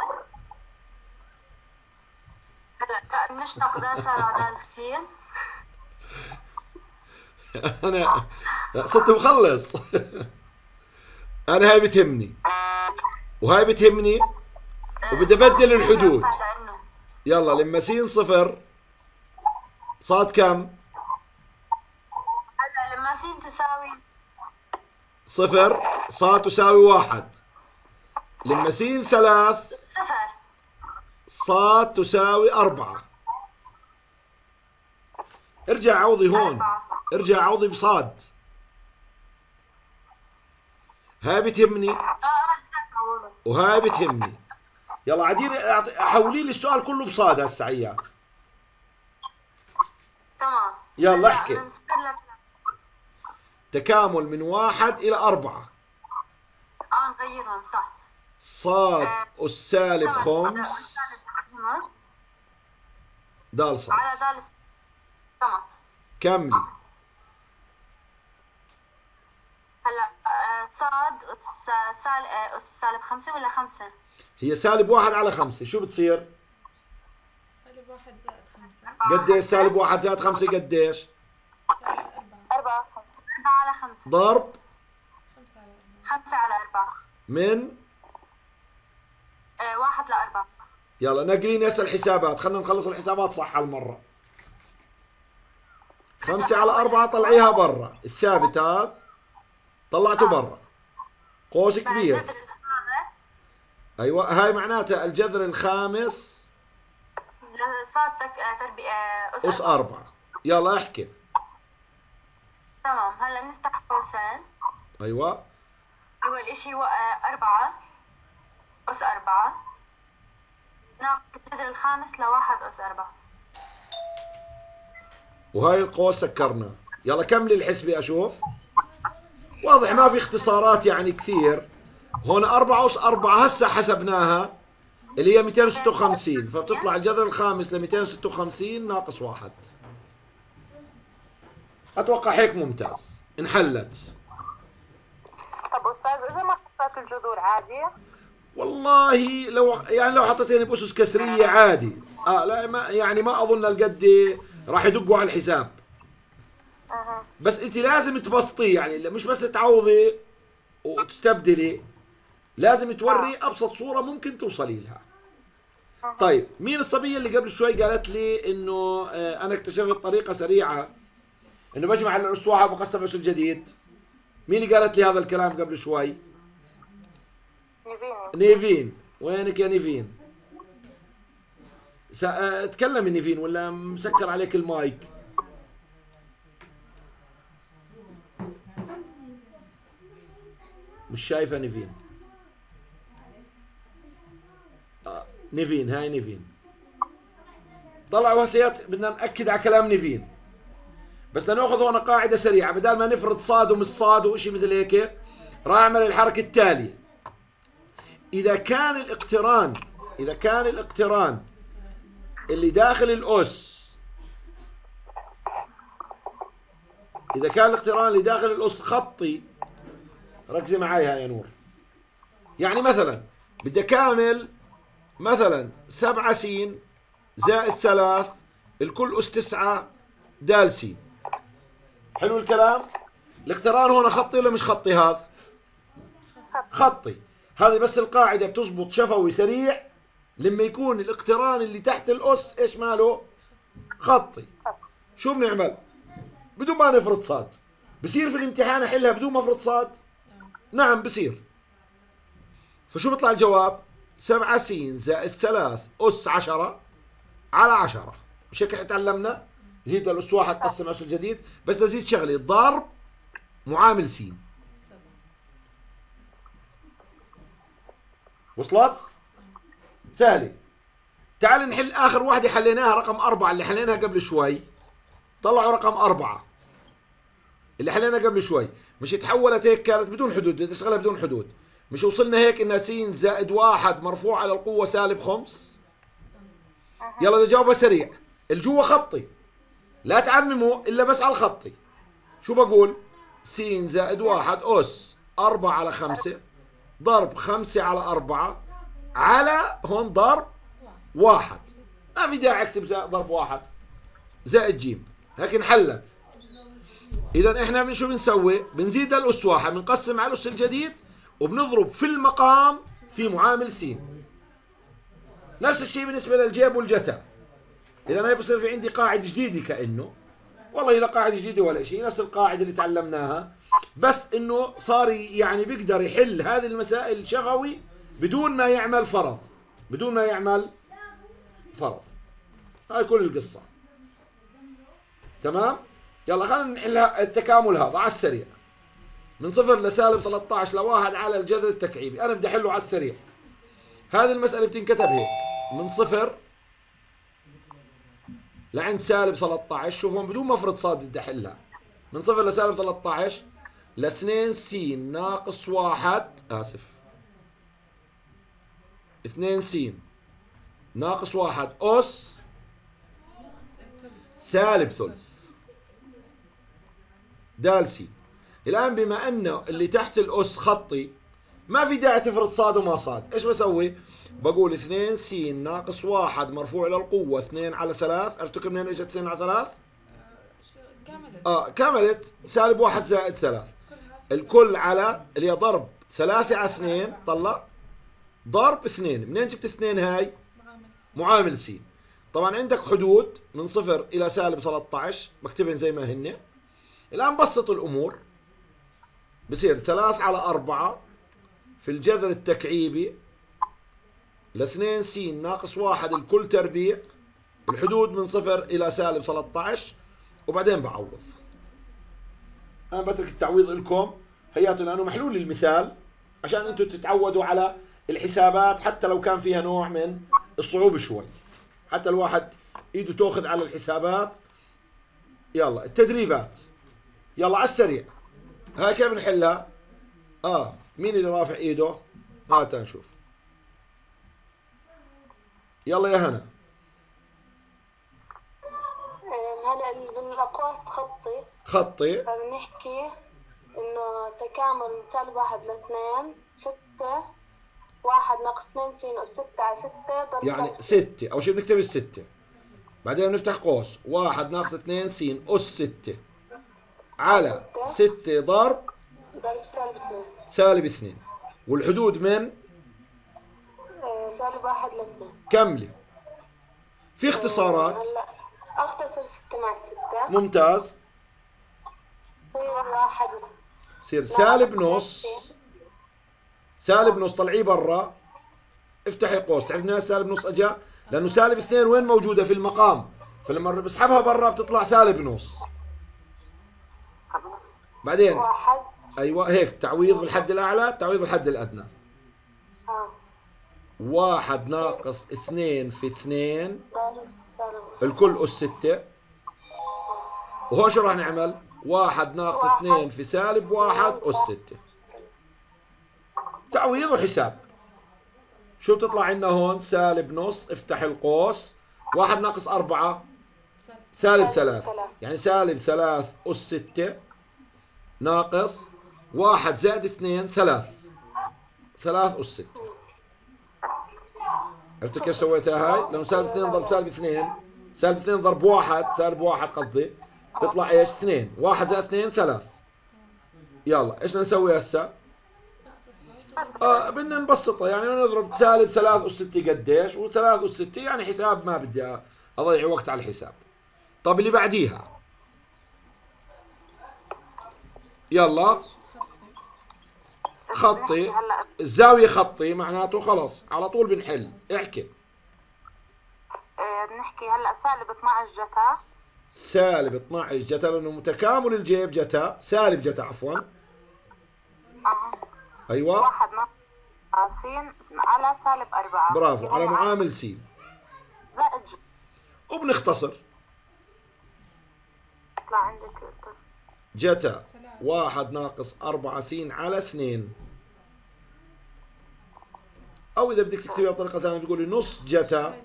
هلا نشتق د صار على س. انا صرت مخلص. انا هاي بتهمني وهاي بتهمني وبدي ابدل الحدود. يلا لما س صفر صاد كم؟ هلا لما س تساوي صفر صاد تساوي واحد. لما س ثلاث صفر صاد تساوي أربعة. ارجع عوضي هون، ارجع عوضي بصاد. هاي بتهمني وهاي بتهمني. يلا عديني حولي لي السؤال كله بصاد هسه عيات. تمام. يلا احكي. تكامل من واحد إلى أربعة. اه نغيرهم صح. صاد أس سالب خمس دال صاد. على دال. تمام. كملي. هلا صاد أس سالب أس سالب خمسة ولا خمسة؟ هي سالب واحد على خمسة، شو بتصير؟ سالب واحد زائد خمسة. قديش سالب واحد زائد خمسة قديش؟ سالب أربعة. أربعة. أربعة على خمسة. ضرب خمسة على أربعة. خمسة على أربعة. من آه واحد لأربعة. يلا نقليني هسه الحسابات، خلينا نخلص الحسابات صح هالمرة. خمسة على أربعة طلعيها برا، الثابت هذا طلعته برا. قوس كبير. الجذر الخامس. أيوة هاي معناتها الجذر الخامس صاد تك تربية أس, أس أربعة. يلا احكي. تمام. هلا نفتح قوسين. أيوة. أول إشي هو أربعة أس أربعة ناقص الجذر الخامس لواحد أس أربعة. وهاي القوس سكرنا. يلا كملي الحسبة أشوف. واضح ما في اختصارات يعني كثير. هون أربعة أس أربعة هسه حسبناها اللي هي مئتين وستة وخمسين، فبتطلع الجذر الخامس ل مئتين وستة وخمسين ناقص واحد. أتوقع هيك ممتاز، انحلت. طب أستاذ إذا ما حطيت الجذور عادي؟ والله لو يعني لو حطيتين بأسس كسرية عادي. آه لا ما يعني ما أظن القد راح يدقوا على الحساب. أها. بس أنت لازم تبسطيه، يعني مش بس تعوضي وتستبدلي، لازم توري ابسط صوره ممكن توصلي لها. طيب مين الصبيه اللي قبل شوي قالت لي انه آه انا اكتشفت طريقه سريعه انه بجمع الاس واحد وبقسم الاس الجديد؟ مين اللي قالت لي هذا الكلام قبل شوي؟ نيفين. نيفين، وينك يا نيفين؟ س... آه تكلمي نيفين ولا مسكر عليك المايك؟ مش شايفه نيفين. آه. نيفين، هاي نيفين. طلعوا هسيات بدنا نأكد على كلام نيفين، بس لناخذ هون قاعدة سريعة بدل ما نفرض صاد ومش صاد وشيء مثل هيك. راح اعمل الحركة التالية. إذا كان الاقتران إذا كان الاقتران اللي داخل الأس إذا كان الاقتران اللي داخل الأس خطي، ركزي معي هاي يا نور. يعني مثلا بدي أكامل مثلا سبعة س زائد ثلاث الكل أس تسعة د س. حلو الكلام؟ الاقتران هون خطي ولا مش خطي؟ هذا خطي. هذه بس القاعدة بتزبط شفوي سريع لما يكون الاقتران اللي تحت الأس ايش ماله؟ خطي. شو بنعمل؟ بدون ما نفرض صاد. بصير في الامتحان احلها بدون ما افرض صاد؟ نعم بصير. فشو بيطلع الجواب؟ سبعة س زائد ثلاث أس عشرة على عشرة. مش هيك تعلمنا؟ زيد للأس واحد قسم أس الجديد، بس نزيد شغلة ضرب معامل س. وصلت؟ سهلة. تعال نحل آخر واحدة حليناها رقم أربعة اللي حليناها قبل شوي. طلعوا رقم أربعة اللي حليناها قبل شوي. مش تحولت هيك كانت بدون حدود، بدي أشغلها بدون حدود. مش وصلنا هيك إنها س زائد واحد مرفوع على القوة سالب خمس؟ يلا نجاوبها سريع. الجوا خطي، لا تعمموا إلا بس على الخطي. شو بقول؟ س زائد واحد أس أربعة على خمسة ضرب خمسة على أربعة على هون ضرب واحد. ما في داعي أكتب ضرب واحد زائد جيم. هيك انحلت. إذا إحنا من شو بنسوي؟ بنزيد الأس واحد، بنقسم على الأس الجديد وبنضرب في المقام في معامل س. نفس الشيء بالنسبة للجيب والجتا. إذا هي بصير في عندي قاعدة جديدة كأنه، والله لا قاعدة جديدة ولا شيء، نفس القاعدة اللي تعلمناها، بس إنه صار يعني بيقدر يحل هذه المسائل شغوي بدون ما يعمل فرض، بدون ما يعمل فرض. هاي كل القصة. تمام؟ يلا خلينا نحل التكامل هذا على السريع. من صفر لسالب ثلاثة عشر لواحد على الجذر التكعيبي. أنا بدي أحله على السريع. هذه المسألة بتنكتب هيك: من صفر لعند سالب ثلاثة عشر. شوف هون بدون ما افرض صاد بدي احلها. من صفر لسالب ثلاثة عشر ل اثنين س ناقص واحد، اسف اثنين س ناقص واحد أس سالب ثلث د س. الآن بما أنه اللي تحت الأس خطي ما في داعي تفرض صاد وما صاد. إيش بسوي؟ بقول اثنين س ناقص واحد مرفوع للقوة اثنين على ثلاث. عرفتوا منين اجت اثنين على ثلاث؟ كملت. اه كملت سالب واحد زائد ثلاث. الكل على اللي هي ضرب ثلاثة على اثنين، طلع ضرب اثنين. منين جبت اثنين هاي؟ معامل س. طبعا عندك حدود من صفر إلى سالب ثلاثة عشر، بكتبهم زي ما هن. الآن بسطوا الأمور، بصير ثلاثة على أربعة في الجذر التكعيبي لاثنين س ناقص واحد الكل تربيع، الحدود من صفر إلى سالب ثلاثة عشر، وبعدين بعوض. أنا بترك التعويض لكم هياتوا لأنه محلول المثال عشان أنتم تتعودوا على الحسابات، حتى لو كان فيها نوع من الصعوبة شوي، حتى الواحد إيده تأخذ على الحسابات. يلا التدريبات، يلا على السريع. هاي كيف بنحلها؟ آه مين اللي رافع إيده؟ هات نشوف. يلا يا هنا. هلا بالاقواس خطي خطي. فبنحكي انه تكامل سالب واحد لاثنين ستة واحد ناقص اثنين س أس ستة على ستة ضرب يعني ستة. أول شيء بنكتب الستة، بعدين بنفتح قوس واحد ناقص اثنين س أس ستة على ستة ضرب ضرب سالب اثنين سالب اثنين. والحدود من آه، سالب واحد لاثنين. كملي. في اختصارات. هلا اختصر ستة مع ستة. ممتاز. صير واحد. يصير سالب نص. سالب نص طلعيه برا، افتحي قوس. تعرف ليش سالب نص اجا؟ لانه سالب اثنين وين موجوده؟ في المقام، فلما بسحبها برا بتطلع سالب نص. بعدين واحد. ايوه هيك تعويض بالحد الاعلى، تعويض بالحد الادنى. اه واحد ناقص اثنين في اثنين ضرب سالب. الكل اس ستة. وهون شو راح نعمل؟ واحد ناقص اثنين في سالب واحد اس ستة. تعويض وحساب. شو بتطلع عندنا هون؟ سالب نص، افتح القوس. واحد ناقص أربعة سالب ثلاث، يعني سالب ثلاث أس ستة ناقص واحد زائد اثنين ثلاث، ثلاث أس ستة. عرفتوا كيف سويتها هاي؟ لأنه سالب اثنين ضرب سالب اثنين، سالب اثنين ضرب واحد، سالب واحد قصدي، بيطلع ايش؟ اثنين، واحد زائد اثنين ثلاث. يلا ايش بدنا نسوي هسه؟ آه بدنا نبسطها، يعني نضرب سالب ثلاث أس ستة قديش؟ وثلاث أس ستة يعني حساب ما بدي أضيع وقت على الحساب. طب اللي بعديها يلا خطي الزاوية، خطي معناته خلص على طول بنحل. احكي. آه، بنحكي هلا سالب اثنعش جتا. سالب اثنعش جتا لأنه متكامل الجيب جتا، سالب جتا عفوا. آه. أيوة واحد ناقص س على سالب أربعة. برافو، على معامل س زائد ج. وبنختصر. يطلع عندك جتا واحد ناقص أربعة س على اثنين، أو إذا بدك تكتبيها بطريقة ثانية بتقولي نص جتا.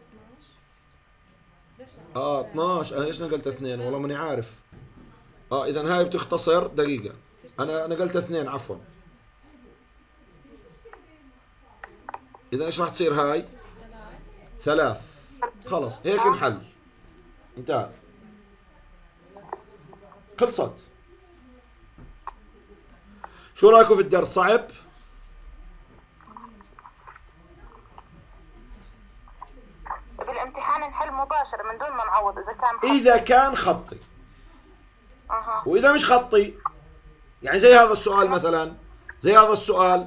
آه اثنعش، أنا ليش نقلت اثنين؟ والله ماني عارف. آه إذا هاي بتختصر دقيقة، أنا نقلت اثنين عفوا. إذا إيش راح تصير هاي؟ ثلاث. خلص هيك نحل، انتهى، خلصت. شو رايكم في الدرس؟ صعب؟ بالامتحان نحل مباشرة من دون ما نعوض إذا كان خطي. إذا كان خطي. أها. وإذا مش خطي، يعني زي هذا السؤال مثلا، زي هذا السؤال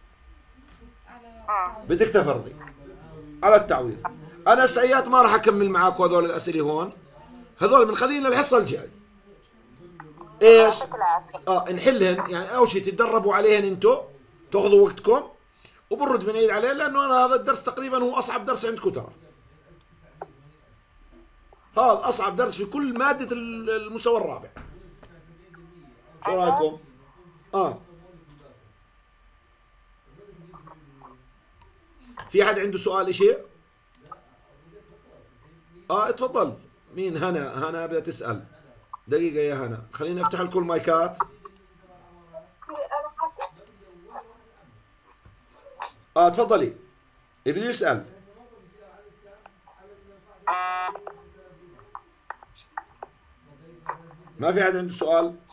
بدك تفرضي على التعويض. أنا السعيات ما راح أكمل معاكم هذول الأسئلة هون، هذول بنخلينا الحصة الجاي. إيش؟ آه نحلهن، يعني أول شيء تتدربوا عليهن أنتوا، تاخذوا وقتكم وبنرد بنعيد عليه، لأنه أنا هذا الدرس تقريبا هو أصعب درس عندكم ترى. هذا أصعب درس في كل مادة المستوى الرابع. شو رأيكم؟ آه في أحد عنده سؤال إشي؟ آه اتفضل. مين؟ هنا. هنا بدها تسأل. دقيقة يا هنا، خليني أفتح لكم المايكات. آه تفضلي. اللي بده يسأل. ما في أحد عنده سؤال؟